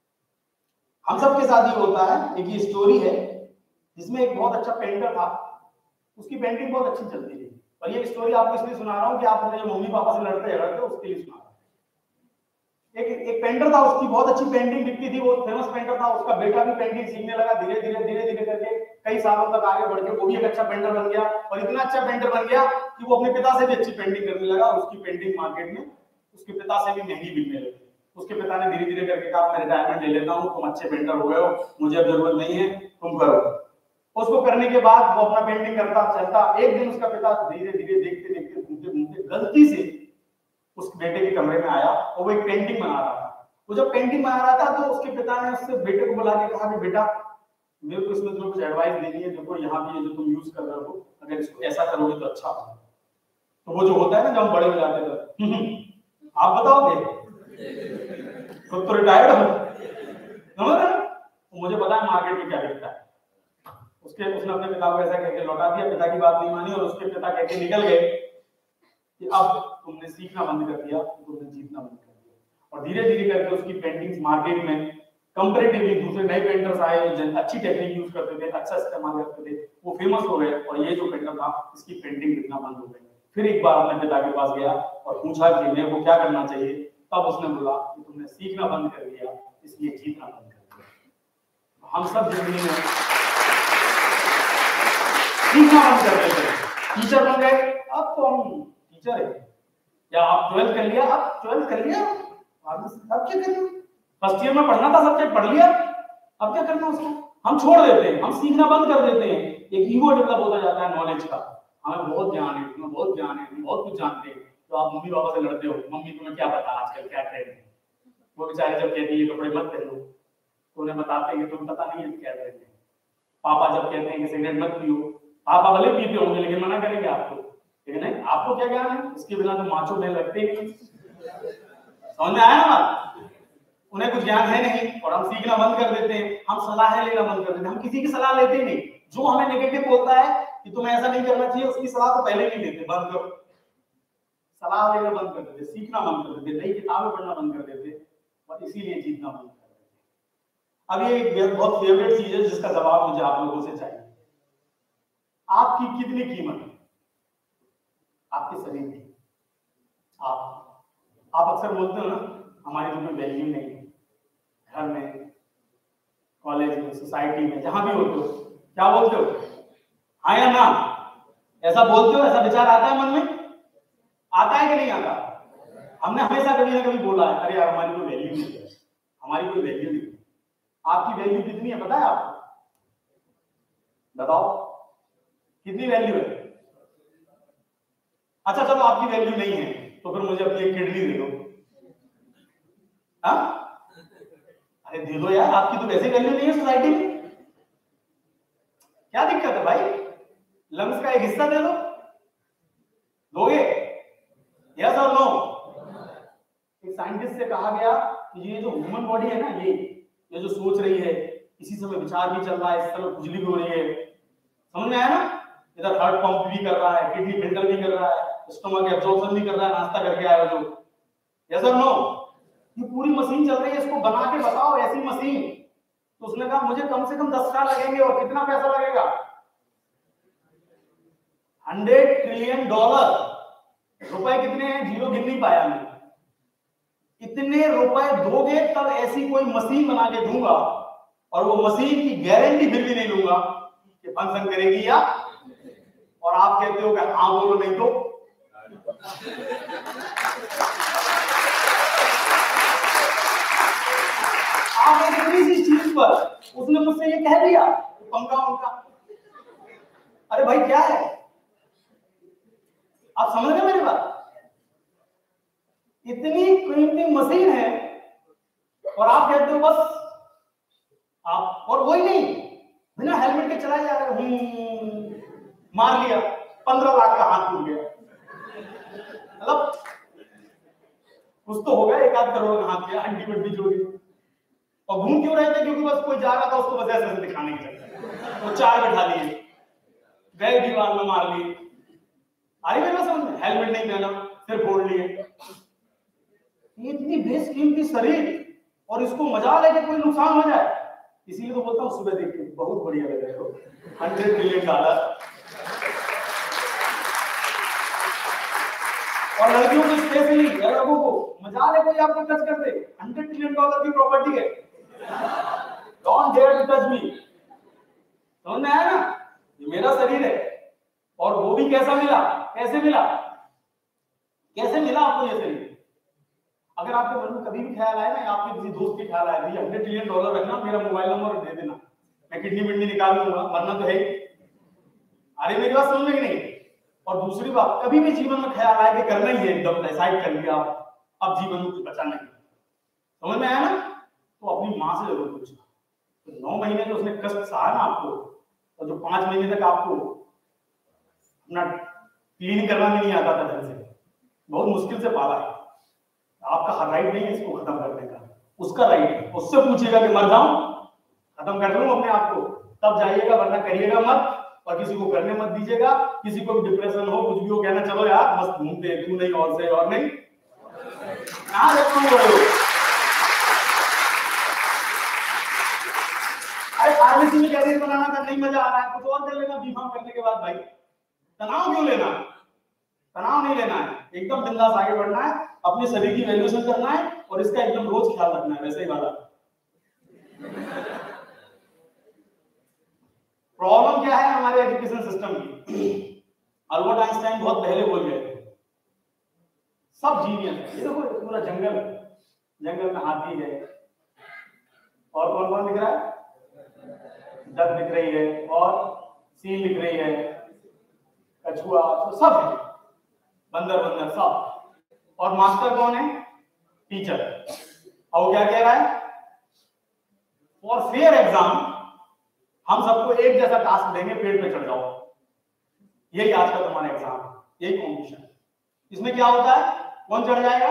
हम सबके साथ ये होता है। एक ये स्टोरी है जिसमें एक बहुत अच्छा पेंटर था, उसकी पेंटिंग बहुत अच्छी चलती थी। और ये स्टोरी आपको इसलिए सुना रहा हूँ कि आप अपने जो मम्मी पापा से लड़ते झगड़ते उसके लिए सुना रहा हूँ। एक एक पेंटर था, उसकी बहुत अच्छी पेंटिंग दिखती थी, वो फेमस पेंटर था। उसका बेटा भी पेंटिंग सीखने लगा, धीरे धीरे धीरे धीरे करके कई सालों तक आगे बढ़ के वो भी एक अच्छा पेंटर बन गया। और इतना अच्छा पेंटर बन गया कि वो अपने पिता से भी अच्छी पेंटिंग करने लगा। उसकी पेंटिंग मार्केट में उसके पिता से भी महंगी बिकने लगी। उसके पिता ने धीरे धीरे करके कहा मैं रिटायरमेंट ले लेता हूँ, तुम अच्छे पेंटर हो गए हो, मुझे अब जरूरत नहीं है, तुम करो। उसको करने के बाद वो अपना पेंटिंग करता चलता। एक दिन उसका पिता धीरे धीरे देखते देखते घूमते घूमते गलती से उस बेटे के कमरे में आया और वो एक पेंटिंग बना रहा था। वो जब पेंटिंग बना रहा था तो उसके पिता ने उससे बेटे को बुला के कहा कि बेटा मेरे को इसमें तुम्हें कुछ एडवाइस देनी है, देखो यहाँ भी ये जो तुम यूज कर रहे हो अगर इसको ऐसा करोगे तो अच्छा होगा। तो वो जो होता है ना जब हम बड़े हो जाते हैं, आप बताओगे खुद तो रिटायर्ड हो, समझ रहे? मुझे पता है मार्केट में क्या बिकता है। उसके उसने अपने पिता को ऐसा कहकर लौटा दिया, पिता की बात नहीं मानी और उसके पिता कहके निकल गए कि अब तुमने सीखना बंद कर दिया, तुमने जीतना बंद कर दिया। और धीरे धीरे करके उसकी पेंटिंग्स मार्केट में कंपैरेटिवली दूसरे नए पेंटर्स आए जो अच्छी टेक्निक यूज करते थे, अच्छा इस्तेमाल करते थे, वो फेमस हो गए। और ये जो पेंटर था इसकी पेंटिंग बिकना बंद हो गई। फिर एक बार अपने पिता के पास गया और पूछा कि मेरे को क्या करना चाहिए। तब उसने बोला कि तुमने सीखना बंद कर दिया, इसलिए जीतना बंद कर दिया। हम सब जिंदगी में सीखना बंद कर देते हैं। टीचर बन गए, अब तो हम टीचर है, या आप ट्वेल्थ कर लिया, अब ट्वेल्थ कर लिया, अब क्या करना? फर्स्ट ईयर में पढ़ना था, सब्जेक्ट पढ़ लिया, अब क्या करना उसको? हम छोड़ देते हैं, हम सीखना बंद कर देते हैं। एक ईगो डेवलप होता जाता है नॉलेज का। हमें बहुत ज्ञान है, तुम्हें बहुत ज्ञान है, तुम बहुत कुछ जानते हैं। तो आप मम्मी पापा से लड़ते हो, मम्मी तुम्हें क्या पता आजकल क्या ट्रेंड है। वो बेचारे जब कहती है कपड़े मत पहनो तो उन्हें बताते हैं कि तुम्हें पता नहीं है क्या ट्रेंड है। पापा जब कहते हैं कि सिगरेट मत पियो, पापा भले पीते होंगे लेकिन मना करेंगे आपको, लेकिन नहीं, आपको क्या ज्ञान है? इसके बिना तो माचो में लगते ही नहीं। समझ में आया ना बात? उन्हें कुछ ज्ञान है नहीं और हम सीखना बंद कर देते हैं, हम सलाह लेना बंद कर देते हैं। हम किसी की सलाह लेते नहीं। जो हमें नेगेटिव बोलता है कि तुम्हें ऐसा नहीं करना चाहिए, उसकी सलाह तो पहले नहीं लेते, बंद करो। सलाह लेना बंद कर देते, सीखना बंद कर देते, नई किताबें पढ़ना बंद कर देते और इसीलिए जीतना बंद कर देते। अब ये एक बहुत फेवरेट चीज है जिसका जवाब मुझे आप लोगों से चाहिए। आपकी कितनी कीमत है? आपके शरीर की। आप आप अक्सर बोलते हो ना हमारी तो कोई वैल्यू नहीं है। घर में, कॉलेज में, सोसाइटी में, जहां भी होते हो क्या बोलते हो? हाँ या ना? ऐसा बोलते हो? ऐसा विचार आता है मन में? आता है कि नहीं आता? हमने हमेशा कभी ना कभी बोला है अरे यार हमारी कोई वैल्यू नहीं है, हमारी कोई वैल्यू नहीं है। आपकी वैल्यू कितनी है पता है आपको? बताओ कितनी वैल्यू है? अच्छा चलो आपकी वैल्यू नहीं है तो फिर मुझे अपनी एक किडनी दे दो। हाँ? अरे दे दो यार, आपकी तो वैसे वैल्यू नहीं है सोसाइटी में। क्या दिक्कत है भाई? लंग्स का एक हिस्सा दे दो, दोगे? यस और नो? एक साइंटिस्ट से कहा गया कि ये जो ह्यूमन बॉडी है ना, ये ये जो सोच रही है, इसी समय विचार भी चल रहा है, इस समय खुजली भी हो रही है। समझ में आया ना? इधर हार्ट पंप भी कर रहा है, किडनी फिल्टर भी कर रहा है, स्टोमक एब्जॉर्प्शन भी कर रहा है, नाश्ता करके आया जो। यस और नो? ये पूरी मशीन चल रही है, इसको बना के बताओ ऐसी मशीन। तो उसने कहा मुझे कम से कम दस साल लगेंगे। और कितना पैसा लगेगा? Hundred trillion dollar. रुपए कितने हैं? जीरो गिन नहीं पाया मैं। इतने रुपए दोगे तब ऐसी कोई मशीन बना के दूंगा, और वो मशीन की गारंटी फिर भी नहीं लूंगा कि फंक्शन करेगी या, और आप कहते हो कि हाँ बोलो नहीं तो। आप एक इतनी सी चीज पर उसने मुझसे ये कह दिया पंखा उनका, अरे भाई क्या है? आप समझ गए मेरी बात? इतनी कीमती मशीन है और आप कहते हो बस आप, और वही नहीं, बिना हेलमेट के चलाए जा रहे हो, मार लिया, पंद्रह लाख का हाथ टूट गया। मतलब कुछ तो हो गया, एक आध करोड़ का हाथ गया, हड्डी बड्डी जोड़ गई। और घूम क्यों रहे थे? क्योंकि बस कोई जा रहा था उसको बस ऐसे दिखाने के चलते वो चार बैठा लिए, गए दीवार में मार लिए। अरे मेरे समझ में, हेलमेट नहीं पहना, सिर फोड़ लिए। इतनी बेशकीमती शरीर और इसको मजा लेके कोई नुकसान हो जाए, इसीलिए तो बोलता हूँ सुबह देख के बहुत बढ़िया लग रहे हो। Hundred trillion dollar. और लड़कियों को स्पेशली, लड़कों को मजा ले कोई आपको टच कर दे, हंड्रेड ट्रिलियन डॉलर की प्रॉपर्टी है, don't dare to touch me. समझ में आया ना? ये मेरा शरीर है। और वो भी कैसा मिला? कैसे मिला? कैसे मिला आपको ये शरीर? अगर आपके मन में कभी भी ख्याल आए ना, आपके किसी दोस्त के ख्याल आए, भैया हंड्रेड ट्रिलियन डॉलर रखना, मेरा मोबाइल नंबर दे देना, मैं किडनी विडनी निकाल लूंगा, मरना तो है ही। अरे मेरी बात समझ में कि नहीं? और दूसरी बात, कभी भी जीवन में ख्याल आए कि करना ही है, एकदम डिसाइड कर लिया आप, अब जीवन में कुछ बचा नहीं, समझ में आया ना? तो अपनी माँ से जरूर पूछना। तो नौ महीने जो उसने कष्ट सहा ना आपको, और जो पांच महीने तक आपको अपना क्लीन करना भी नहीं आता था ढंग से, बहुत मुश्किल से पाला है, आपका हर राइट नहीं है इसको खत्म करने का, उसका राइट है। उससे पूछिएगा कि मर जाऊं, खत्म कर लूं अपने आप को, तब जाइएगा, वरना करिएगा मत। और किसी को करने मत दीजिएगा। किसी को भी डिप्रेशन हो, कुछ भी हो, कहना चलो यार मस्त घूमते, तू नहीं और से और नहीं, कहां देखो हो। अरे फार्मेसी में कैरियर बनाना था, नहीं मजा आ रहा है, कुछ और कर लेना बीमा करने के बाद। भाई तनाव क्यों लेना? तनाव नहीं लेना है, एकदम बिंदास आगे बढ़ना है, अपने शरीर की वैल्यूएशन करना है, और इसका एकदम रोज ख्याल रखना है। वैसे ही वाला प्रॉब्लम क्या है हमारे एजुकेशन सिस्टम की? अल्बर्ट आइंस्टाइन बहुत पहले बोल गए थे, सब जीनियस है। ये देखो पूरा जंगल, जंगल में हाथी है, और कौन कौन दिख रहा है? डक दिख रही है, और सील दिख रही है, कछुआ, तो सब है, बंदर बंदर सब। और मास्टर कौन है? टीचर। और वो क्या कह रहा है? फॉर फेयर एग्जाम हम सबको एक जैसा टास्क देंगे, पेड़ पे चढ़ जाओ, यही आज का तुम्हारा एग्जाम, यही कॉम्पिटिशन। इसमें क्या होता है? कौन चढ़ जाएगा?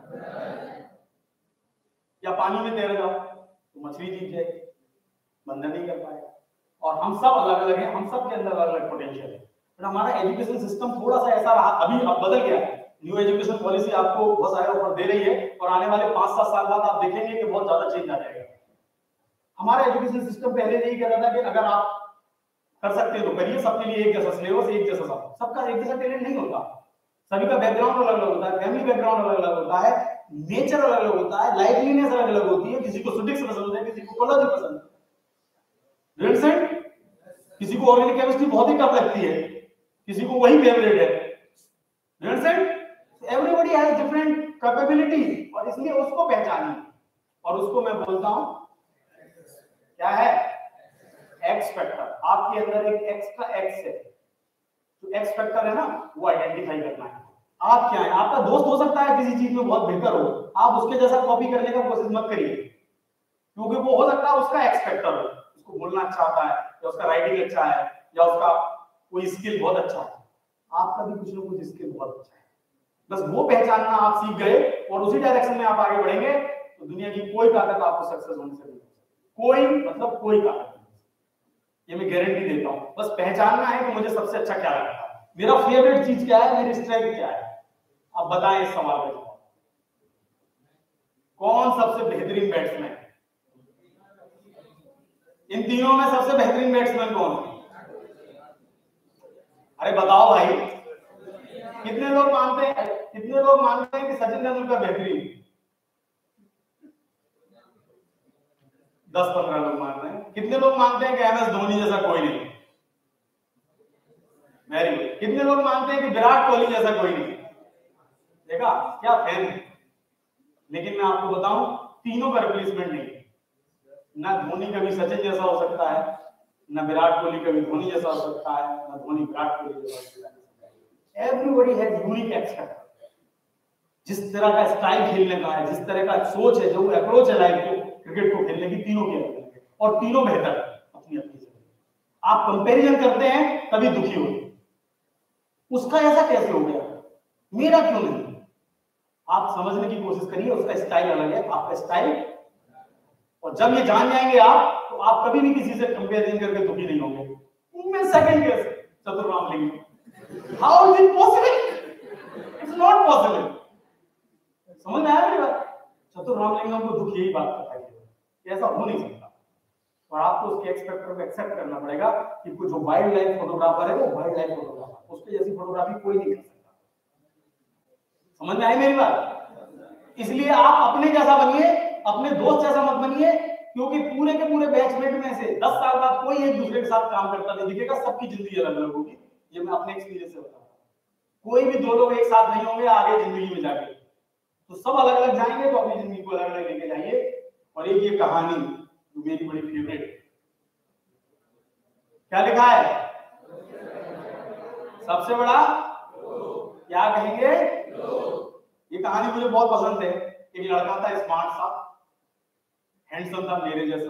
या पानी में तैर जाओ तो मछली जीत जाएगी, बंदर नहीं कर पाएगा। और हम सब अलग अलग हैं, हम सब के अंदर अलग अलग पोटेंशियल है। बट हमारा एजुकेशन सिस्टम थोड़ा सा ऐसा रहा, अभी अब बदल गया है। न्यू एजुकेशन पॉलिसी आपको बहुत सारे ऑफर दे रही है, और आने वाले पांच सात साल बाद आप देखेंगे कि बहुत ज्यादा चेंज आ जाएगा। हमारा एजुकेशन सिस्टम पहले यही कहता था कि अगर आप कर सकते हो तो करिए, सबके लिए एक जैसा सिलेबस, एक जैसा सब, सबका एक जैसा टैलेंट नहीं होता, सभी का बैकग्राउंड अलग अलग होता है, फैमिली बैकग्राउंड अलग अलग होता है, नेचर अलग अलग होता है, लाइवलीनेस अलग अलग होती है। किसी को सुडिक्स पसंद है, किसी को कोलॉजी पसंद है, किसी को ऑर्गेनिक केमिस्ट्री बहुत ही टफ लगती है, किसी को वही फेवरेट है। एवरीबॉडी हैज डिफरेंट कैपेबिलिटी, और इसलिए उसको पहचानिए। और उसको मैं बोलता हूं क्या है? X factor. आपके अंदर एक एक्स का एक्स है, तो एक्स फैक्टर है ना, वो आइडेंटिफाई करना है। आप क्या है? आपका दोस्त हो सकता है किसी चीज में बहुत बेहतर हो, आप उसके जैसा कॉपी करने का कोशिश मत करिए, क्योंकि वो हो सकता है उसका एक्स फैक्टर हो, उसको बोलना अच्छा आता है, या उसका राइटिंग अच्छा है, या उसका कोई स्किल बहुत अच्छा है। आपका भी कुछ ना कुछ स्किल बहुत अच्छा है, बस वो पहचानना आप सीख गए, और उसी डायरेक्शन में आप आगे बढ़ेंगे, तो दुनिया की कोई ताकत आपको सक्सेस होने से नहीं, कोई मतलब कोई ताकत, ये मैं गारंटी देता हूं। बस पहचानना है कि मुझे सबसे अच्छा क्या लगता है, मेरा फेवरेट चीज क्या है, मेरी स्ट्रेंथ क्या है। अब बताएं इस सवाल का जवाब, कौन सबसे बेहतरीन बैट्समैन? इन तीनों में सबसे बेहतरीन बैट्समैन कौन है? अरे बताओ भाई, कितने लोग मानते हैं कितने लोग मानते हैं कि सचिन तेंदुलकर बेहतरीन? दस पंद्रह लोग मानते हैं। कितने लोग मानते हैं कि एम एस धोनी जैसा कोई नहीं? Very good. कितने लोग मानते हैं कि विराट कोहली जैसा कोई नहीं? देखा क्या फैन है। लेकिन मैं आपको बताऊं, तीनों का रिप्लेसमेंट नहीं है। ना धोनी कभी सचिन जैसा हो सकता है, ना विराट कोहली कभी धोनी जैसा हो सकता है, ना धोनी विराट कोहली जैसा हो सकता है। Everybody has unique expect. जिस तरह का स्टाइल खेलने का है, जिस तरह का सोच है, जो अप्रोच है लाइफ को, क्रिकेट को खेलने की, तीनों की अलग है और तीनों बेहतर है अपनी अपनी जगह। आप कंपैरिजन करते हैं तभी दुखी होते, उसका ऐसा कैसे हो गया, मेरा क्यों नहीं? आप समझने की कोशिश करिए, उसका स्टाइल अलग है, आपका स्टाइल। और जब ये जान जाएंगे आप, तो आप कभी भी किसी से कंपैरिजन करके दुखी नहीं होंगे। मैं second guess Chatur Ramalingam, how is it possible? It's not possible. समझ में आया मेरी बात? चतुर रामलिंगम को दुख यही बात करता है कि ऐसा हो नहीं सकता। और आपको उसके एक्सपेक्टर को एक्सेप्ट करना पड़ेगा कि कुछ जो वाइल्ड लाइफ फोटोग्राफर है वो वाइल्ड लाइफ फोटोग्राफर, उसके जैसी फोटोग्राफी कोई नहीं कर सकता। समझ में आई मेरी बात? इसलिए आप अपने जैसा बनिए, अपने दोस्त जैसा मत बनिए, क्योंकि पूरे के पूरे बैचमेट में से दस साल बाद कोई एक दूसरे के साथ काम करता नहीं दिखेगा, सबकी जिंदगी अलग अलग होगी। ये मैं अपने एक्सपीरियंस से बता रहा हूं। कोई भी दो लोग एक साथ नहीं होंगे आगे जिंदगी में जाके, तो सब अलग अलग जाएंगे। तो अपनी जिंदगी को अलग अलग लेके जाइए। और एक ये कहानी जो मेरी बड़ी फेवरेट है, क्या लिखा है? सबसे बड़ा क्या कहेंगे? ये कहानी मुझे बहुत पसंद है। एक लड़का था, स्मार्ट सा, हैंडसम था, मेरे जैसा।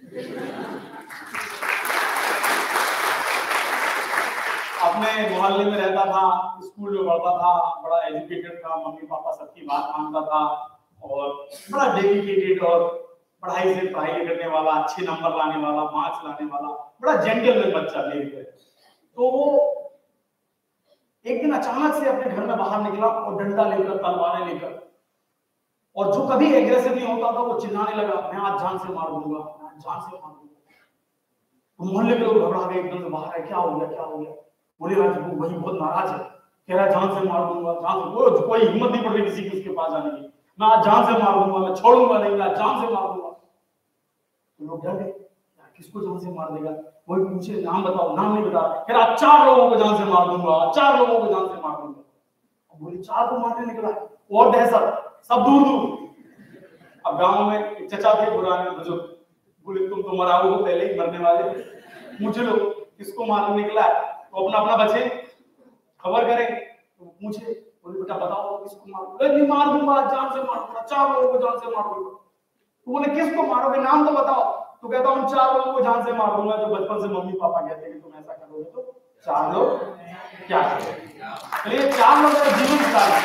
अपने मोहल्ले में रहता था, स्कूल में पढ़ता था, बड़ा एजुकेटेड था, मम्मी पापा सबकी बात मानता था और बड़ा डेडिकेटेड और पढ़ाई से पढ़ाई करने वाला, अच्छे नंबर लाने वाला, मार्क्स लाने वाला, बड़ा जेंटलमैन बच्चा मेरे तरह। तो वो एक दिन अचानक से अपने घर में बाहर निकला और डंडा लेकर, तलवारें लेकर, और जो कभी एग्रेसिव नहीं होता था वो चिल्लाने लगा, मैं आज जान से मार दूंगा, मैं आज जान से मार दूंगा। तो मोहल्ले के लोग घबरा गए, एकदम से बाहर है, क्या हो गया क्या हो गया? बोले आज वो वही बहुत नाराज है, कह रहा है जान से मार दूंगा, जान से। कोई कोई हिम्मत नहीं पड़ रही किसी की उसके पास जाने की, मैं आज जान से मार दूंगा, मैं छोड़ूंगा नहीं, मैं जान से मार दूंगा। तो लोग डर गए, किसको जान से मार देगा? वही पूछे, नाम बताओ, नाम नहीं बता, कह रहा चार लोगों को जान से मार दूंगा, चार लोगों को जान से मार दूंगा। बोले चार को मारने निकला और दहशत, सब दूर दूर। अब गांव में एक चचा थे पुराने बुजुर्ग, बोले तुम तो मराओ हो पहले ही, मरने वाले, पूछ लो किसको मारने निकला है, तो अपना अपना बचे, खबर करें। तो पूछे, बोले बेटा बताओ किसको मारो? नहीं मार दूंगा, जान से मार दूंगा, चार लोगों को जान से मार दूंगा। तो बोले किसको मारोगे, नाम तो बताओ। तो कहता हूँ चार लोगों को जान से मार दूंगा जो बचपन से मम्मी पापा कहते हैं तुम ऐसा करोगे तो चार लोग क्या करेंगे। ये चार लोग का जीवन स्टाइल,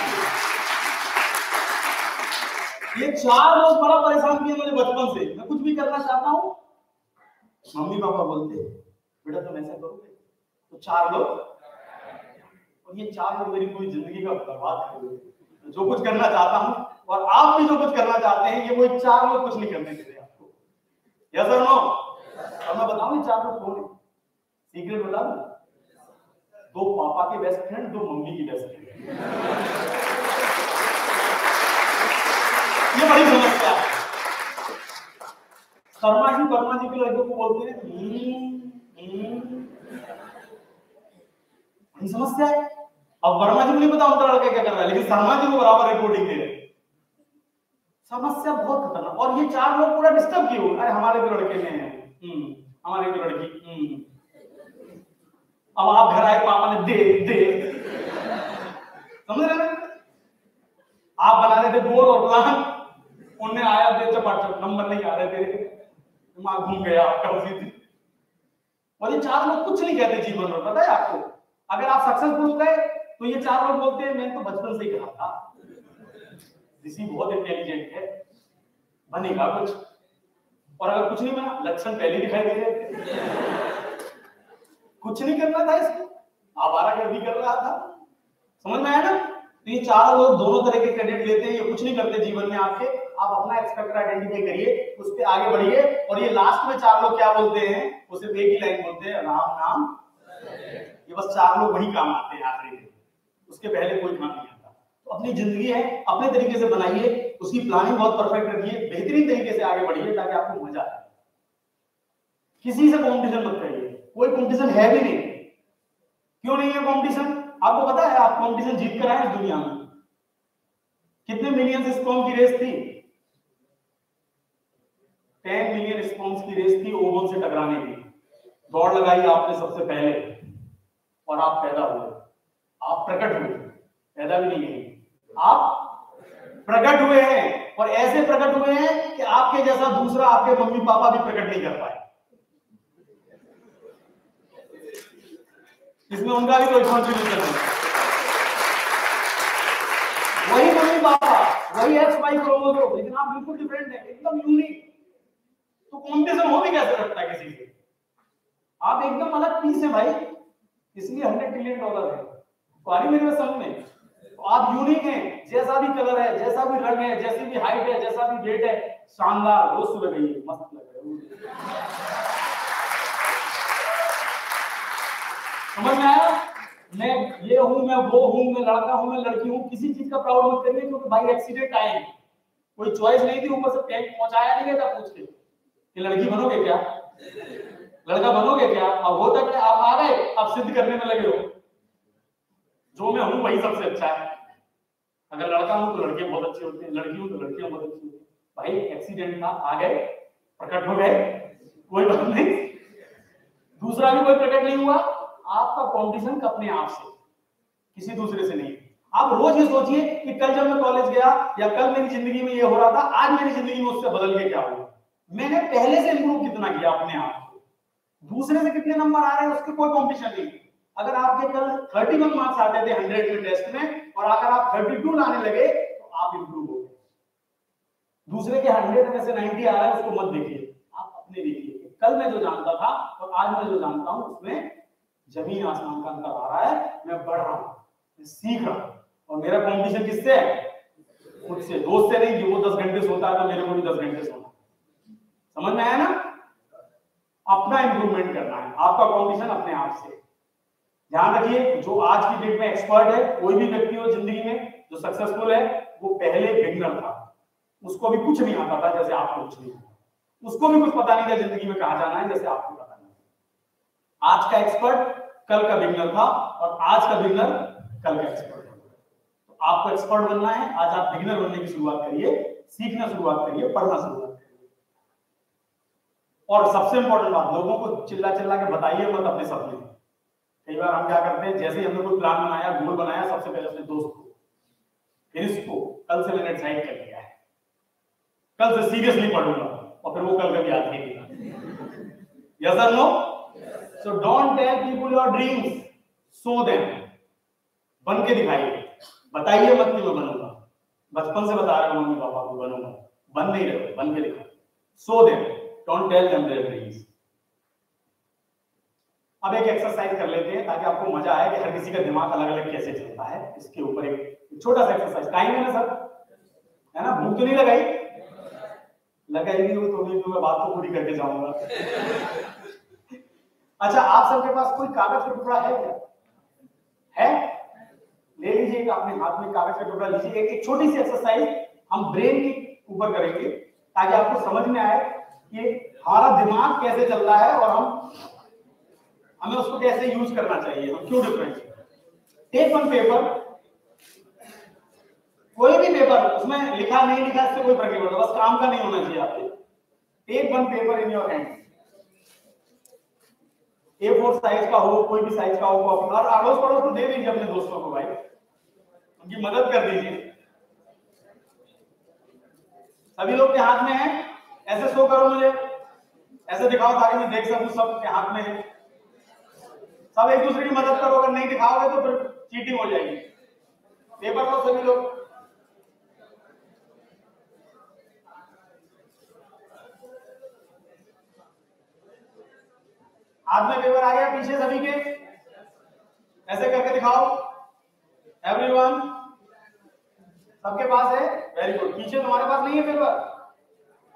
ये चार लोग बड़ा परेशान किए मुझे बचपन से। मैं कुछ भी करना चाहता हूँ, मम्मी पापा बोलते बेटा तुम ऐसा करोगे तो चार लोग, और ये चार लोग मेरी पूरी जिंदगी का बर्बाद कर देंगे। जो कुछ करना चाहता हूँ और आप भी जो कुछ करना चाहते हैं, ये वो चार लोग कुछ नहीं करने देते आपको। यस और नो? और मैं बताऊं चार लोग कौन है? सीक्रेट बता दूं? दो पापा के बेस्ट फ्रेंड, दो मम्मी की बेस्ट फ्रेंड। ये बड़ी समस्या है। शर्मा जी वर्मा जी के लड़कों को बोलते हैं बड़ी समस्या है। अब वर्मा जी को नहीं पता उनका लड़का क्या कर रहा है, लेकिन शर्मा जी को बराबर रिपोर्टिंग दे रहे हैं। समस्या बहुत खतरनाक। और ये चार लोग पूरा डिस्टर्ब किए हुए, अरे हमारे तो लड़के में है, हम्म हमारी तो लड़की, हम्म अब आप घर आए पापा ने दे दे समझ रहे हैं? आप बना रहे थे गोल और प्लान, उनने आया दे चपाट, नंबर नहीं आ रहे थे, दिमाग घूम गया आपका उसी दिन। और ये चार लोग कुछ नहीं कहते जीवन में, पता है आपको? अगर आप सक्सेसफुल हो गए तो ये चार लोग बोलते हैं मैं तो बचपन से ही कहा था ऋषि बहुत इंटेलिजेंट है, बनेगा कुछ। और अगर कुछ नहीं बना, लक्षण पहले दिखाई दे रहे, कुछ नहीं करना था इसको, आवारागर्दी कर रहा था। समझ में आया ना? तो ये चार लोग दोनों तरह के क्रेडिट लेते हैं, ये कुछ नहीं करते जीवन में आपके। आप अपना एक्सपेक्टर आइडेंटिफाई करिए, उस पर आगे बढ़िए। और ये लास्ट में चार लोग क्या बोलते हैं, वो सिर्फ एक ही लाइन बोलते हैं, राम नाम। ये बस चार लोग वही काम आते हैं आखिरी में, उसके पहले कोई काम नहीं आता। तो अपनी जिंदगी है अपने तरीके से बनाइए, उसकी प्लानिंग बहुत परफेक्ट रखिए, बेहतरीन तरीके से आगे बढ़िए ताकि आपको मजा आए। किसी से कंपटीशन मत करिए, कोई कंपटीशन है भी नहीं। क्यों नहीं है कंपटीशन? आपको पता है आप कंपटीशन जीत कर आए इस दुनिया में? कितने मिलियन स्पर्म की रेस थी? टेन मिलियन स्पर्म्स की रेस थी ओवम से टकराने की। दौड़ लगाई आपने सबसे पहले और आप पैदा हुए, आप प्रकट हुए, पैदा भी नहीं हुए, आप प्रकट हुए हैं। और ऐसे प्रकट हुए हैं कि आपके जैसा दूसरा आपके मम्मी पापा भी प्रकट नहीं कर पाए। इसमें उनका भी कोई कॉन्ट्रीब्यूशन नहीं। वही मम्मी पापा, वही एक्स वाई क्रोमोसोम, लेकिन आप बिल्कुल डिफरेंट है, एकदम यूनिक। तो कॉम्पिटिशन हो भी कैसे सकता है किसी से? आप एकदम अलग पीस है भाई, इसलिए हंड्रेड ट्रिलियन डॉलर है। पारी मेरे समझ में, तो आप यूनिक हैं, जैसा भी कलर है, जैसा भी रंग है, जैसी भी हाइट है, जैसा भी वेट है, शानदार। रोज सुबह गई मस्त लग रहे हो। समझ में आया? मैं ये हूं, मैं वो हूं, मैं लड़का हूं, मैं लड़की हूं, किसी चीज का प्राउड मत करिए, क्योंकि भाई एक्सीडेंट आए, कोई चॉइस नहीं थी, ऊपर से टैंक पहुंचाया नहीं गया था पूछ के कि लड़की बनोगे क्या, लड़का बनोगे क्या। अब होता है आप आ गए, अब सिद्ध करने में लगे हो जो मैं हूं वही सबसे अच्छा है। अगर लड़का हूं तो लड़के बहुत अच्छे होते हैं, लड़की हूं तो लड़कियां बहुत अच्छी होती हैं। भाई एक्सीडेंट था, आ गए, प्रकट हो गए, कोई बात नहीं। दूसरा भी कोई प्रकट नहीं हुआ। आपका कंपटीशन अपने आप से, किसी दूसरे से नहीं। आप रोज ये सोचिए कि कल जब मैं कॉलेज गया या कल मेरी जिंदगी में ये हो रहा था, आज मेरी जिंदगी में उससे बदल के क्या हुआ, मैंने पहले से इंप्रूव कितना किया अपने आप को। दूसरे से कितने नंबर आ रहे हैं उसके कोई कंपटीशन नहीं। अगर आपके कल इकतीस मार्क्स आते थे हंड्रेड में टेस्ट में, और अगर आप बत्तीस लाने लगे तो आप इंप्रूव हो गए। दूसरे के हंड्रेड में से नब्बे आ रहा है उसको मत देखिए, आप अपने देखिए। कल मैं जो जानता था और आज मैं जो जानता हूं उसमें जमीन आसमान का अंतर आ रहा है। मैं बढ़ रहा हूं, मैं सीख रहा हूं, और मेरा कंपटीशन किससे है? खुद से, दोस्त से नहीं कि वो दस घंटे सोता है तो मेरे को भी दस घंटे सोना। समझ में आया ना? अपना इंप्रूवमेंट करना है, आपका कंपटीशन अपने आप से। ध्यान रखिए, जो आज की डेट में एक्सपर्ट है, कोई भी व्यक्ति हो जिंदगी में जो सक्सेसफुल है, वो पहले बिगिनर था, उसको भी कुछ नहीं आता था जैसे आपको कुछ नहीं आता, उसको भी कुछ पता नहीं था जिंदगी में कहां जाना है जैसे आपको पता नहीं। आज का एक्सपर्ट कल का बिगिनर था, और आज का बिगिनर कल का एक्सपर्ट है। तो आपको एक्सपर्ट बनना है, आज आप बिगिनर बनने की शुरुआत करिए, सीखना शुरुआत करिए, पढ़ना शुरुआत करिए। और सबसे इंपॉर्टेंट बात, लोगों को चिल्ला चिल्ला के बताइए मत अपने सपने। कई बार हम क्या करते हैं, जैसे ही हमने कोई प्लान बनाया, गोल बनाया, सबसे पहले अपने दोस्त को, फिर इसको, कल से मैंने डिसाइड कर लिया है, कल से सीरियसली पढ़ूंगा, और फिर वो कल कभी याद नहीं किया। यस और no? So don't tell people your dreams, show them. बन के दिखाइए, बताइए मत कि मैं बनूंगा। बचपन से बता रहे हो मम्मी पापा को बनूंगा, बन नहीं रहे, बन के दिखाओ। Show them, don't tell them their dreams. अब एक एक्सरसाइज कर लेते हैं ताकि आपको मजा आए कि हर किसी का दिमाग अलग अलग कैसे चलता है। इसके ऊपर एक छोटा सा एक्सरसाइज, टाइम है ना सर? है ना? भूख तो नहीं लगाई? लगाएगी हो तो भी तो मैं बात तो पूरी करके जाऊंगा। अच्छा, आप सबके पास कोई कागज का टुकड़ा है क्या? है? ले लीजिए, अपने हाथ में कागज का टुकड़ा लीजिए। एक छोटी सी एक्सरसाइज हम ब्रेन के ऊपर करेंगे ताकि आपको समझ में आए कि हमारा दिमाग कैसे चल रहा है और हम हमें उसको कैसे यूज करना चाहिए, हम क्यों डिफरेंट। टेक वन पेपर, कोई भी पेपर, उसमें लिखा नहीं लिखा इससे कोई फर्क नहीं पड़ता, बस काम का नहीं होना चाहिए आपके। Take one paper in your hand, A four size का हो, कोई भी साइज का हो, कॉपी, और अड़ोस पड़ोस को दे दीजिए अपने दोस्तों को, भाई उनकी मदद कर दीजिए। सभी लोग के हाथ में है, ऐसे शो करो मुझे, ऐसे दिखाओ ताकि मैं देख सकूं सब के हाथ में है। सब एक दूसरे की मदद करो, अगर नहीं दिखाओगे तो फिर चीटिंग हो जाएगी। पेपर लो सभी लोग। हाथ में पेपर आ गया पीछे सभी के, ऐसे करके दिखाओ। एवरीवन, सबके पास है? Very good. पीछे तुम्हारे पास नहीं है पेपर?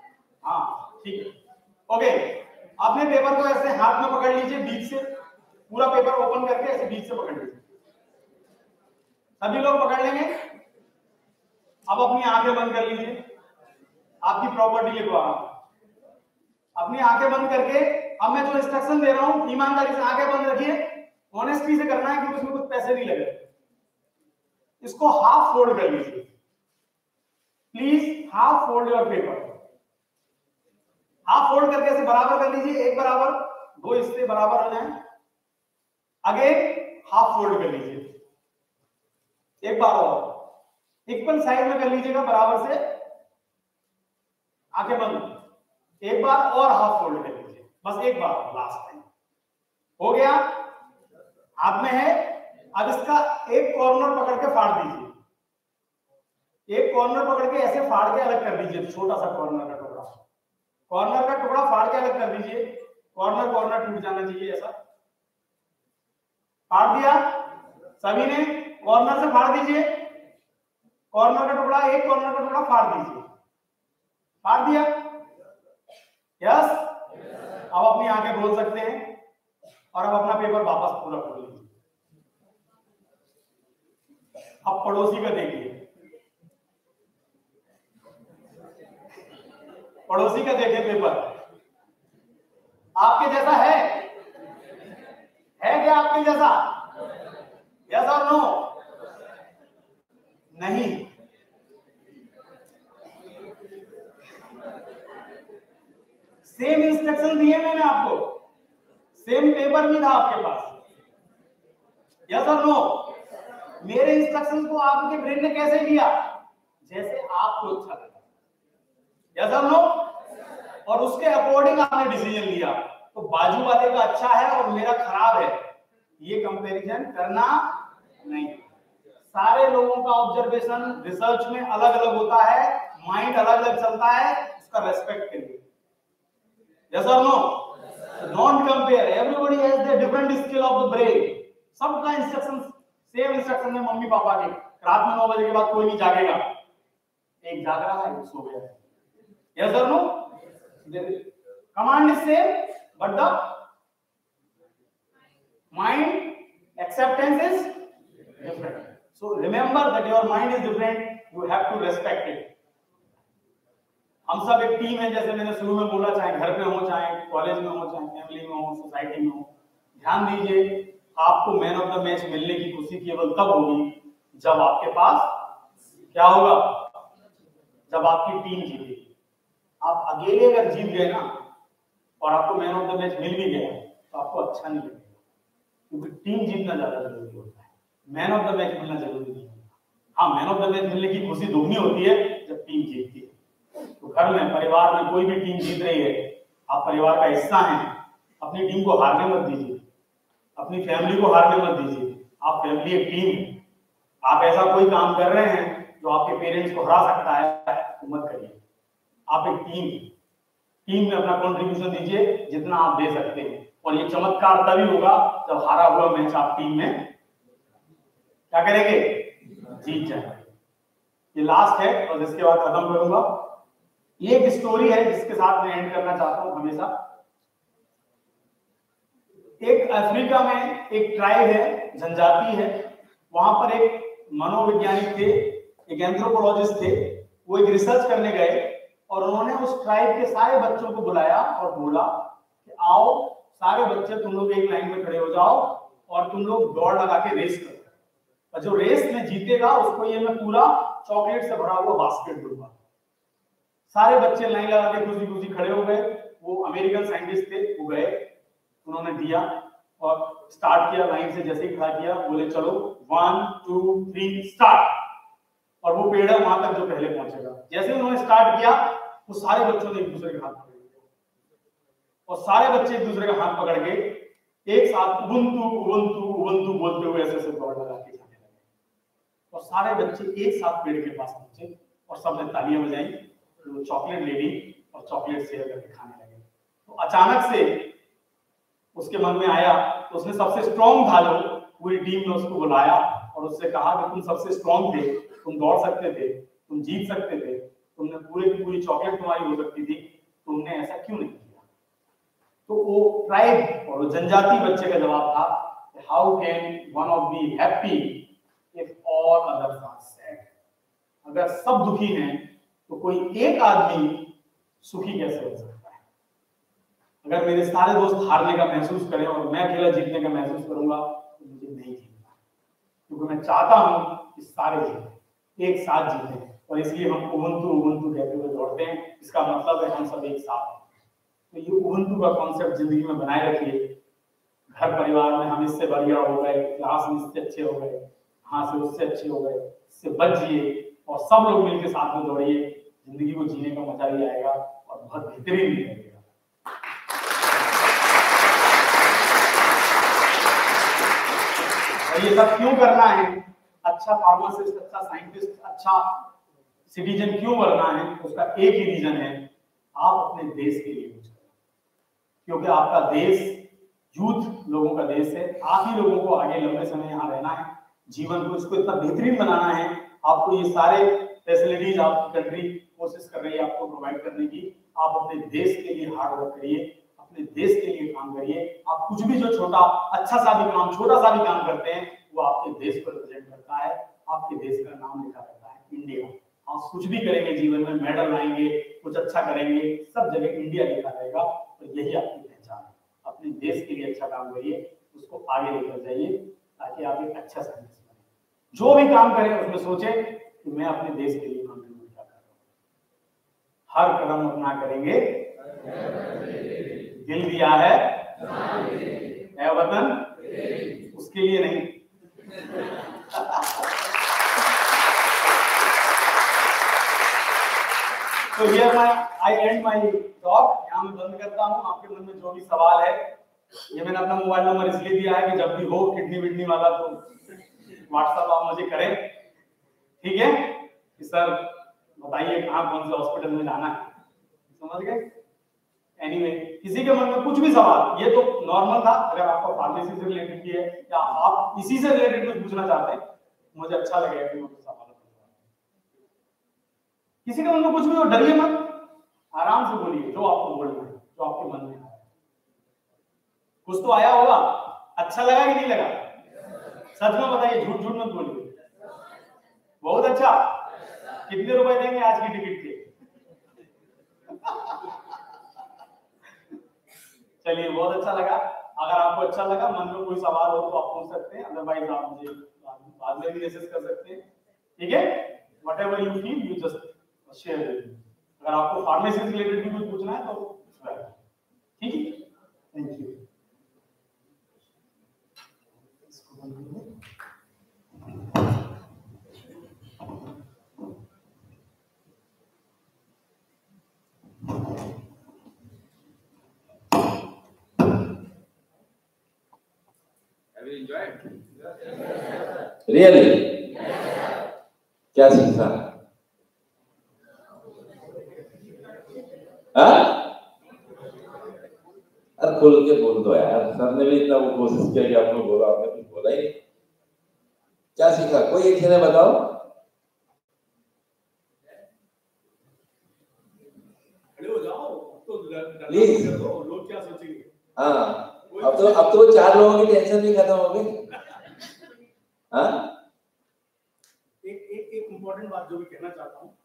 हाँ ठीक है, ओके। अपने पेपर को ऐसे हाथ में पकड़ लीजिए, बीच से पूरा पेपर ओपन करके ऐसे बीच से पकड़ लीजिए। सभी लोग पकड़ लेंगे। अब अपनी आंखें बंद कर लीजिए। आपकी प्रॉपर्टी लिखवा रहा हूं, अपनी आंखें बंद करके अब मैं जो इंस्ट्रक्शन दे रहा हूं ईमानदारी से आंखें बंद रखिए, ऑनेस्टी से करना है क्योंकि उसमें कुछ पैसे नहीं लगे। इसको हाफ फोल्ड कर लीजिए please, half fold your paper. Half fold करके ऐसे बराबर कर लीजिए, एक बराबर, दो हिस्से बराबर हो जाए। अगेन हाफ फोल्ड कर लीजिए, एक बार और इक्वल साइड में कर लीजिएगा बराबर से, आंखें बंद, एक बार और हाफ फोल्ड कर लीजिए, बस एक बार, लास्ट टाइम। हो गया? हाथ में है। अब इसका एक कॉर्नर पकड़ के फाड़ दीजिए, एक कॉर्नर पकड़ के ऐसे फाड़ के अलग कर दीजिए, छोटा सा कॉर्नर का टुकड़ा, कॉर्नर का टुकड़ा फाड़ के अलग कर दीजिए। कॉर्नर कॉर्नर टूट जाना चाहिए, ऐसा फाड़ दिया सभी ने। कॉर्नर से फाड़ दीजिए, कॉर्नर का टुकड़ा, एक कॉर्नर का टुकड़ा फाड़ दीजिए, फाड़ दिया? यस। अब अपनी आंखें खोल सकते हैं और अब अपना पेपर वापस पूरा खोल लीजिए। अब पड़ोसी का देखिए, पड़ोसी का देखिए पेपर, आपके जैसा है? है क्या आपके जैसा? यस और नो? नहीं। सेम इंस्ट्रक्शन दिए मैंने आपको, सेम पेपर भी था आपके पास। यस और नो? मेरे इंस्ट्रक्शंस को आपके ब्रेन ने कैसे लिया? जैसे आपको अच्छा लगा। यस और नो? और उसके अकॉर्डिंग आपने डिसीजन लिया। तो बाजू वाले का अच्छा है और मेरा खराब है, ये कंपैरिजन करना नहीं। सारे लोगों का ऑब्जर्वेशन रिसर्च में अलग अलग होता है, माइंड अलग अलग चलता है, उसका रेस्पेक्ट करिए। यस और no? Don't compare, everybody has the different skill of the brain. सबका इंस्ट्रक्शन सेम इंस्ट्रक्शन है मम्मी पापा के। रात में नौ बजे के बाद कोई नहीं जागेगा, एक जाग रहा है, एक सो गया है। यस और no? Command is same but the mind acceptance is different. So remember that your mind is different, you have to respect it. हम सब एक टीम है, जैसे मैंने शुरू में बोला, चाहे घर पे हो, चाहे कॉलेज में हो, चाहे फैमिली में हो, सोसाइटी में हो। ध्यान दीजिए, आपको मैन ऑफ द मैच मिलने की खुशी केवल तब होगी जब आपके पास क्या होगा? जब आपकी टीम जीतेगी। आप अकेले अगर जीत गए ना और आपको मैन ऑफ द मैच मिल भी गया तो आपको अच्छा नहीं लगेगा, क्योंकि टीम जीतना ज्यादा जरूरी होता है, मैन ऑफ द मैच मिलना जरूरी नहीं होता। हाँ, मैन ऑफ द मैच मिलने की खुशी दोगुनी होती है जब टीम जीतती है। तो घर में, परिवार में कोई भी टीम जीत रही है, आप परिवार का हिस्सा हैं, अपनी टीम को हारने मत दीजिए, अपनी फैमिली को हारने मत दीजिए। आप फैमिली एक टीम है। आप ऐसा कोई काम कर रहे हैं जो आपके पेरेंट्स को हरा सकता है, तो मत करिए। आप एक टीम है, टीम में अपना कंट्रीब्यूशन दीजिए जितना आप दे सकते हैं। और ये चमत्कार तभी होगा जब हारा हुआ मैच आप टीम में क्या करेंगे? जीत जाएंगे। ये लास्ट है और इसके बाद खत्म करूंगा। ये एक स्टोरी है जिसके साथ मैं एंड करना चाहता हूं हमेशा। एक अफ्रीका में एक ट्राइब है, जनजाति है, वहां पर एक मनोवैज्ञानिक थे, एक एंथ्रोपोलॉजिस्ट थे। वो एक रिसर्च करने गए और उन्होंने उस ट्राइब के सारे बच्चों को बुलाया और बोला कि आओ सारे बच्चे, तुम लोग एक लाइन में खड़े हो जाओ और तुम लोग दौड़ लगा के रेस करो, और जो रेस में जीतेगा उसको ये मैं पूरा चॉकलेट से भरा हुआ बास्केट दूंगा। सारे बच्चे लाइन लगा के खुशी खुशी खड़े हो गए। वो अमेरिकन साइंटिस्ट थे, वो गए, उन्होंने दिया और स्टार्ट किया। लाइन से जैसे ही खड़ा किया, बोले चलो वन टू थ्री स्टार्ट। और वो पेड़ है वहां तक जो पहले पहुंचेगा। जैसे उन्होंने स्टार्ट किया, वो सारे बच्चों ने एक दूसरे के हाथ पकड़ लिए और सारे बच्चे एक दूसरे का हाथ पकड़ के एक साथ उबुंटू उबुंटू उबुंटू बोलते हुए ऐसे ऐसे दौड़ लगा के जाने लगे। और सारे बच्चे एक साथ पेड़ के पास पहुंचे और सबने तालियां बजाई, वो चॉकलेट ले ली और चॉकलेट शेयर करके खाने लगे। तो अचानक से उसके मन में आया, तो उसने सबसे स्ट्रॉन्ग था जो पूरी टीम ने उसको बुलाया और उससे कहा कि तुम सबसे स्ट्रॉन्ग थे, तुम दौड़ सकते थे, तुम जीत सकते थे, तुमने पूरे की पूरी चॉकलेट तुम्हारी हो सकती थी, तुमने ऐसा क्यों नहीं किया? तो तो वो ट्राइब और जनजाति बच्चे का जवाब था, how can one of be happy if all others are sad. अगर सब दुखी हैं तो कोई एक आदमी सुखी कैसे हो सकता है। अगर मेरे सारे दोस्त हारने का महसूस करें और मैं अकेला जीतने का महसूस करूंगा तो मुझे नहीं जीतना, क्योंकि मैं चाहता हूं कि सारे जीतें, एक साथ जीतें। और इसलिए हम उबंतु उबंतु कहते हुए दौड़ते हैं। इसका मतलब है हम सब एक साथ हैं। तो ये उबंतु का कॉन्सेप्ट जिंदगी में बनाए रखिए। घर परिवार में हम इससे बढ़िया हो गए, क्लास में इससे अच्छे हो गए, यहाँ से उससे अच्छे हो गए, इससे बच जिए और सब लोग मिलकर साथ में दौड़िए। जिंदगी को जीने का मजा भी आएगा और बहुत बेहतरीन भी लगेगा। और ये सब क्यों करना है? अच्छा फार्मासिस्ट, अच्छा साइंटिस्ट, अच्छा सिटीजन क्यों बनना है? उसका एक ही रीजन है, आप अपने देश के लिए कुछ करें। क्योंकि आपका देश यूथ लोगों का देश है। आप ही लोगों को आगे लंबे समय यहाँ रहना है, जीवन को इसको इतना बेहतरीन बनाना है। आपको ये सारे फैसिलिटीज आपकी कंट्री कोशिश कर रही है आपको प्रोवाइड करने की। आप अपने देश के लिए हार्ड वर्क करिए, अपने देश के लिए काम करिए। आप कुछ भी जो छोटा अच्छा सा भी काम, छोटा सा भी काम करते हैं, वो आपके देश को रिप्रेजेंट करता है, आपके देश का नाम लिखा रहता है, इंडिया। आप कुछ भी करेंगे जीवन में, मेडल लाएंगे, कुछ अच्छा करेंगे, सब जगह इंडिया लिखा रहेगा। और यही आपकी पहचान है। अपने देश के लिए अच्छा काम करिए, उसको आगे लेकर जाइए, ताकि आप एक अच्छा साइंटिस्ट बने। जो भी काम करें उसमें सोचें कि मैं अपने देश के लिए कंट्रीब्यूट क्या कर रहा हूं। हर कदम अपना करेंगे, दिल दिया है है वतन, उसके लिए नहीं। तो ये मैं आई एंड माय टॉक, यहाँ मैं बंद करता हूँ। आपके मन में जो भी सवाल है, ये मैंने अपना मोबाइल नंबर इसलिए दिया है कि जब भी हो किडनी विडनी वाला तो व्हाट्सएप आप मुझे करें, ठीक है? कि सर बताइए कहाँ कौन से हॉस्पिटल में जाना है, समझ गए? एनीवे, किसी के मन में कुछ भी सवाल, ये तो नॉर्मल था। अगर आपका फार्मेसी से रिलेटेड भी है या आप इसी से रिलेटेड कुछ पूछना चाहते हैं, मुझे अच्छा लगेगा कि मैं कुछ सवाल पूछूं। किसी के मन में कुछ भी हो, डरिए मत, आराम से बोलिए जो आपको बोलना है, जो आपके मन में आया। कुछ तो आया होगा, अच्छा लगा कि नहीं लगा? सच में बताइए, झूठ झूठ मत बोलिए। बहुत अच्छा। कितने रुपए देंगे आज की टिकट के? चलिए, बहुत अच्छा लगा। अगर आपको अच्छा लगा, मन में कोई सवाल हो तो आप पूछ सकते हैं, अदरवाइज आप मुझे बाद में भी मैसेज कर सकते हैं, ठीक है? Whatever you feel, you just share with me. अगर आपको फार्मेसी से रिलेटेड भी कुछ पूछना है तो ठीक है। Thank you. Have you enjoyed? Really? क्या सीखा? हाँ? अरे खोल के बोल दो यार, सर ने भी इतना वो कोशिश किया कि आपने बोला, आपने कुछ बोला ही। क्या सीखा? कोई एक जने बताओ। खड़े हो जाओ, तो प्लीज। लोग क्या सोचेंगे? हाँ, अब तो अब तो चार लोगों की टेंशन भी खत्म हो गई। हाँ, एक एक एक इम्पोर्टेंट बात जो भी कहना चाहता हूँ,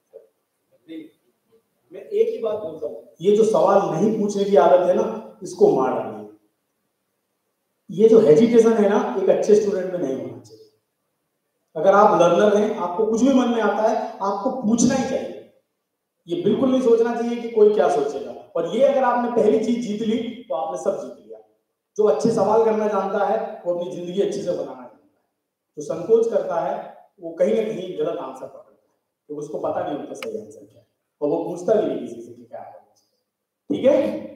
मैं एक ही बात बोलता हूँ, ये जो सवाल नहीं पूछने की आदत है ना, इसको मार डालिए। ये जो हेजिटेशन है ना, एक अच्छे स्टूडेंट में नहीं होना चाहिए। अगर आप लर्नर हैं, आपको कुछ भी मन में आता है, आपको पूछना ही चाहिए। ये बिल्कुल नहीं सोचना चाहिए कि कोई क्या सोचेगा। और ये अगर आपने पहली चीज जीत ली तो आपने सब जीत लिया। जो अच्छे सवाल करना जानता है वो अपनी जिंदगी अच्छे से बनाना जानता है। जो संकोच करता है वो कहीं ना कहीं गलत आंसर पकड़ता है, तो उसको पता नहीं होता सही आंसर क्या है, और वो पूछता भी नहीं किसी से कि क्या है। ठीक है?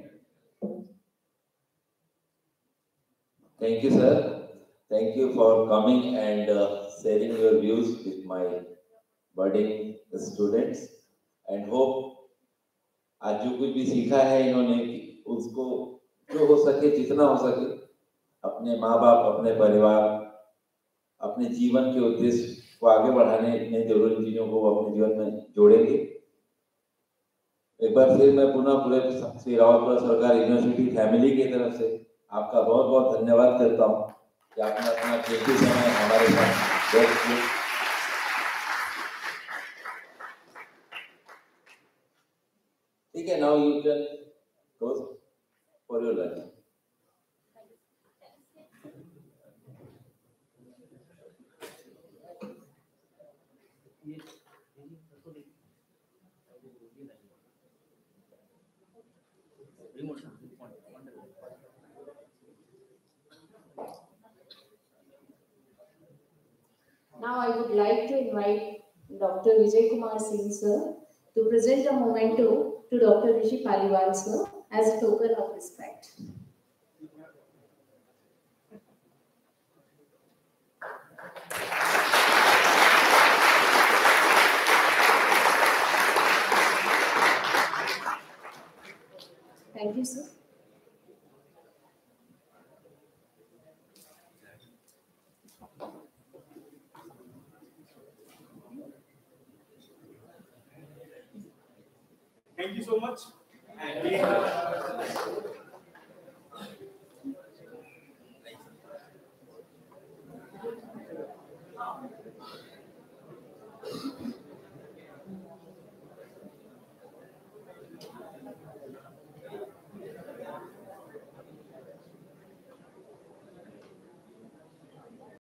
thank you sir, thank you for coming and uh, sharing your views with my budding students and hope आज जो कुछ भी सीखा है इन्होंने, उसको जो हो सके, जितना हो सके, अपने माँ बाप, अपने परिवार, अपने जीवन के उद्देश्य को आगे बढ़ाने में जरूरी चीजों को अपने जीवन में जोड़ेंगे। एक बार फिर मैं पुनः पूरे श्री रावतपुरा सरकार यूनिवर्सिटी फैमिली की तरफ से आपका बहुत बहुत धन्यवाद करता हूँ कि आपने अपना कीमती समय हमारे साथ व्यक्त किया। ठीक है, now you can go for your lunch. Now I would like to invite Doctor Vijay Kumar Singh sir to present a memento to Doctor Rishi Paliwal sir as a token of respect. Thank you, sir. Thank you so much. And we have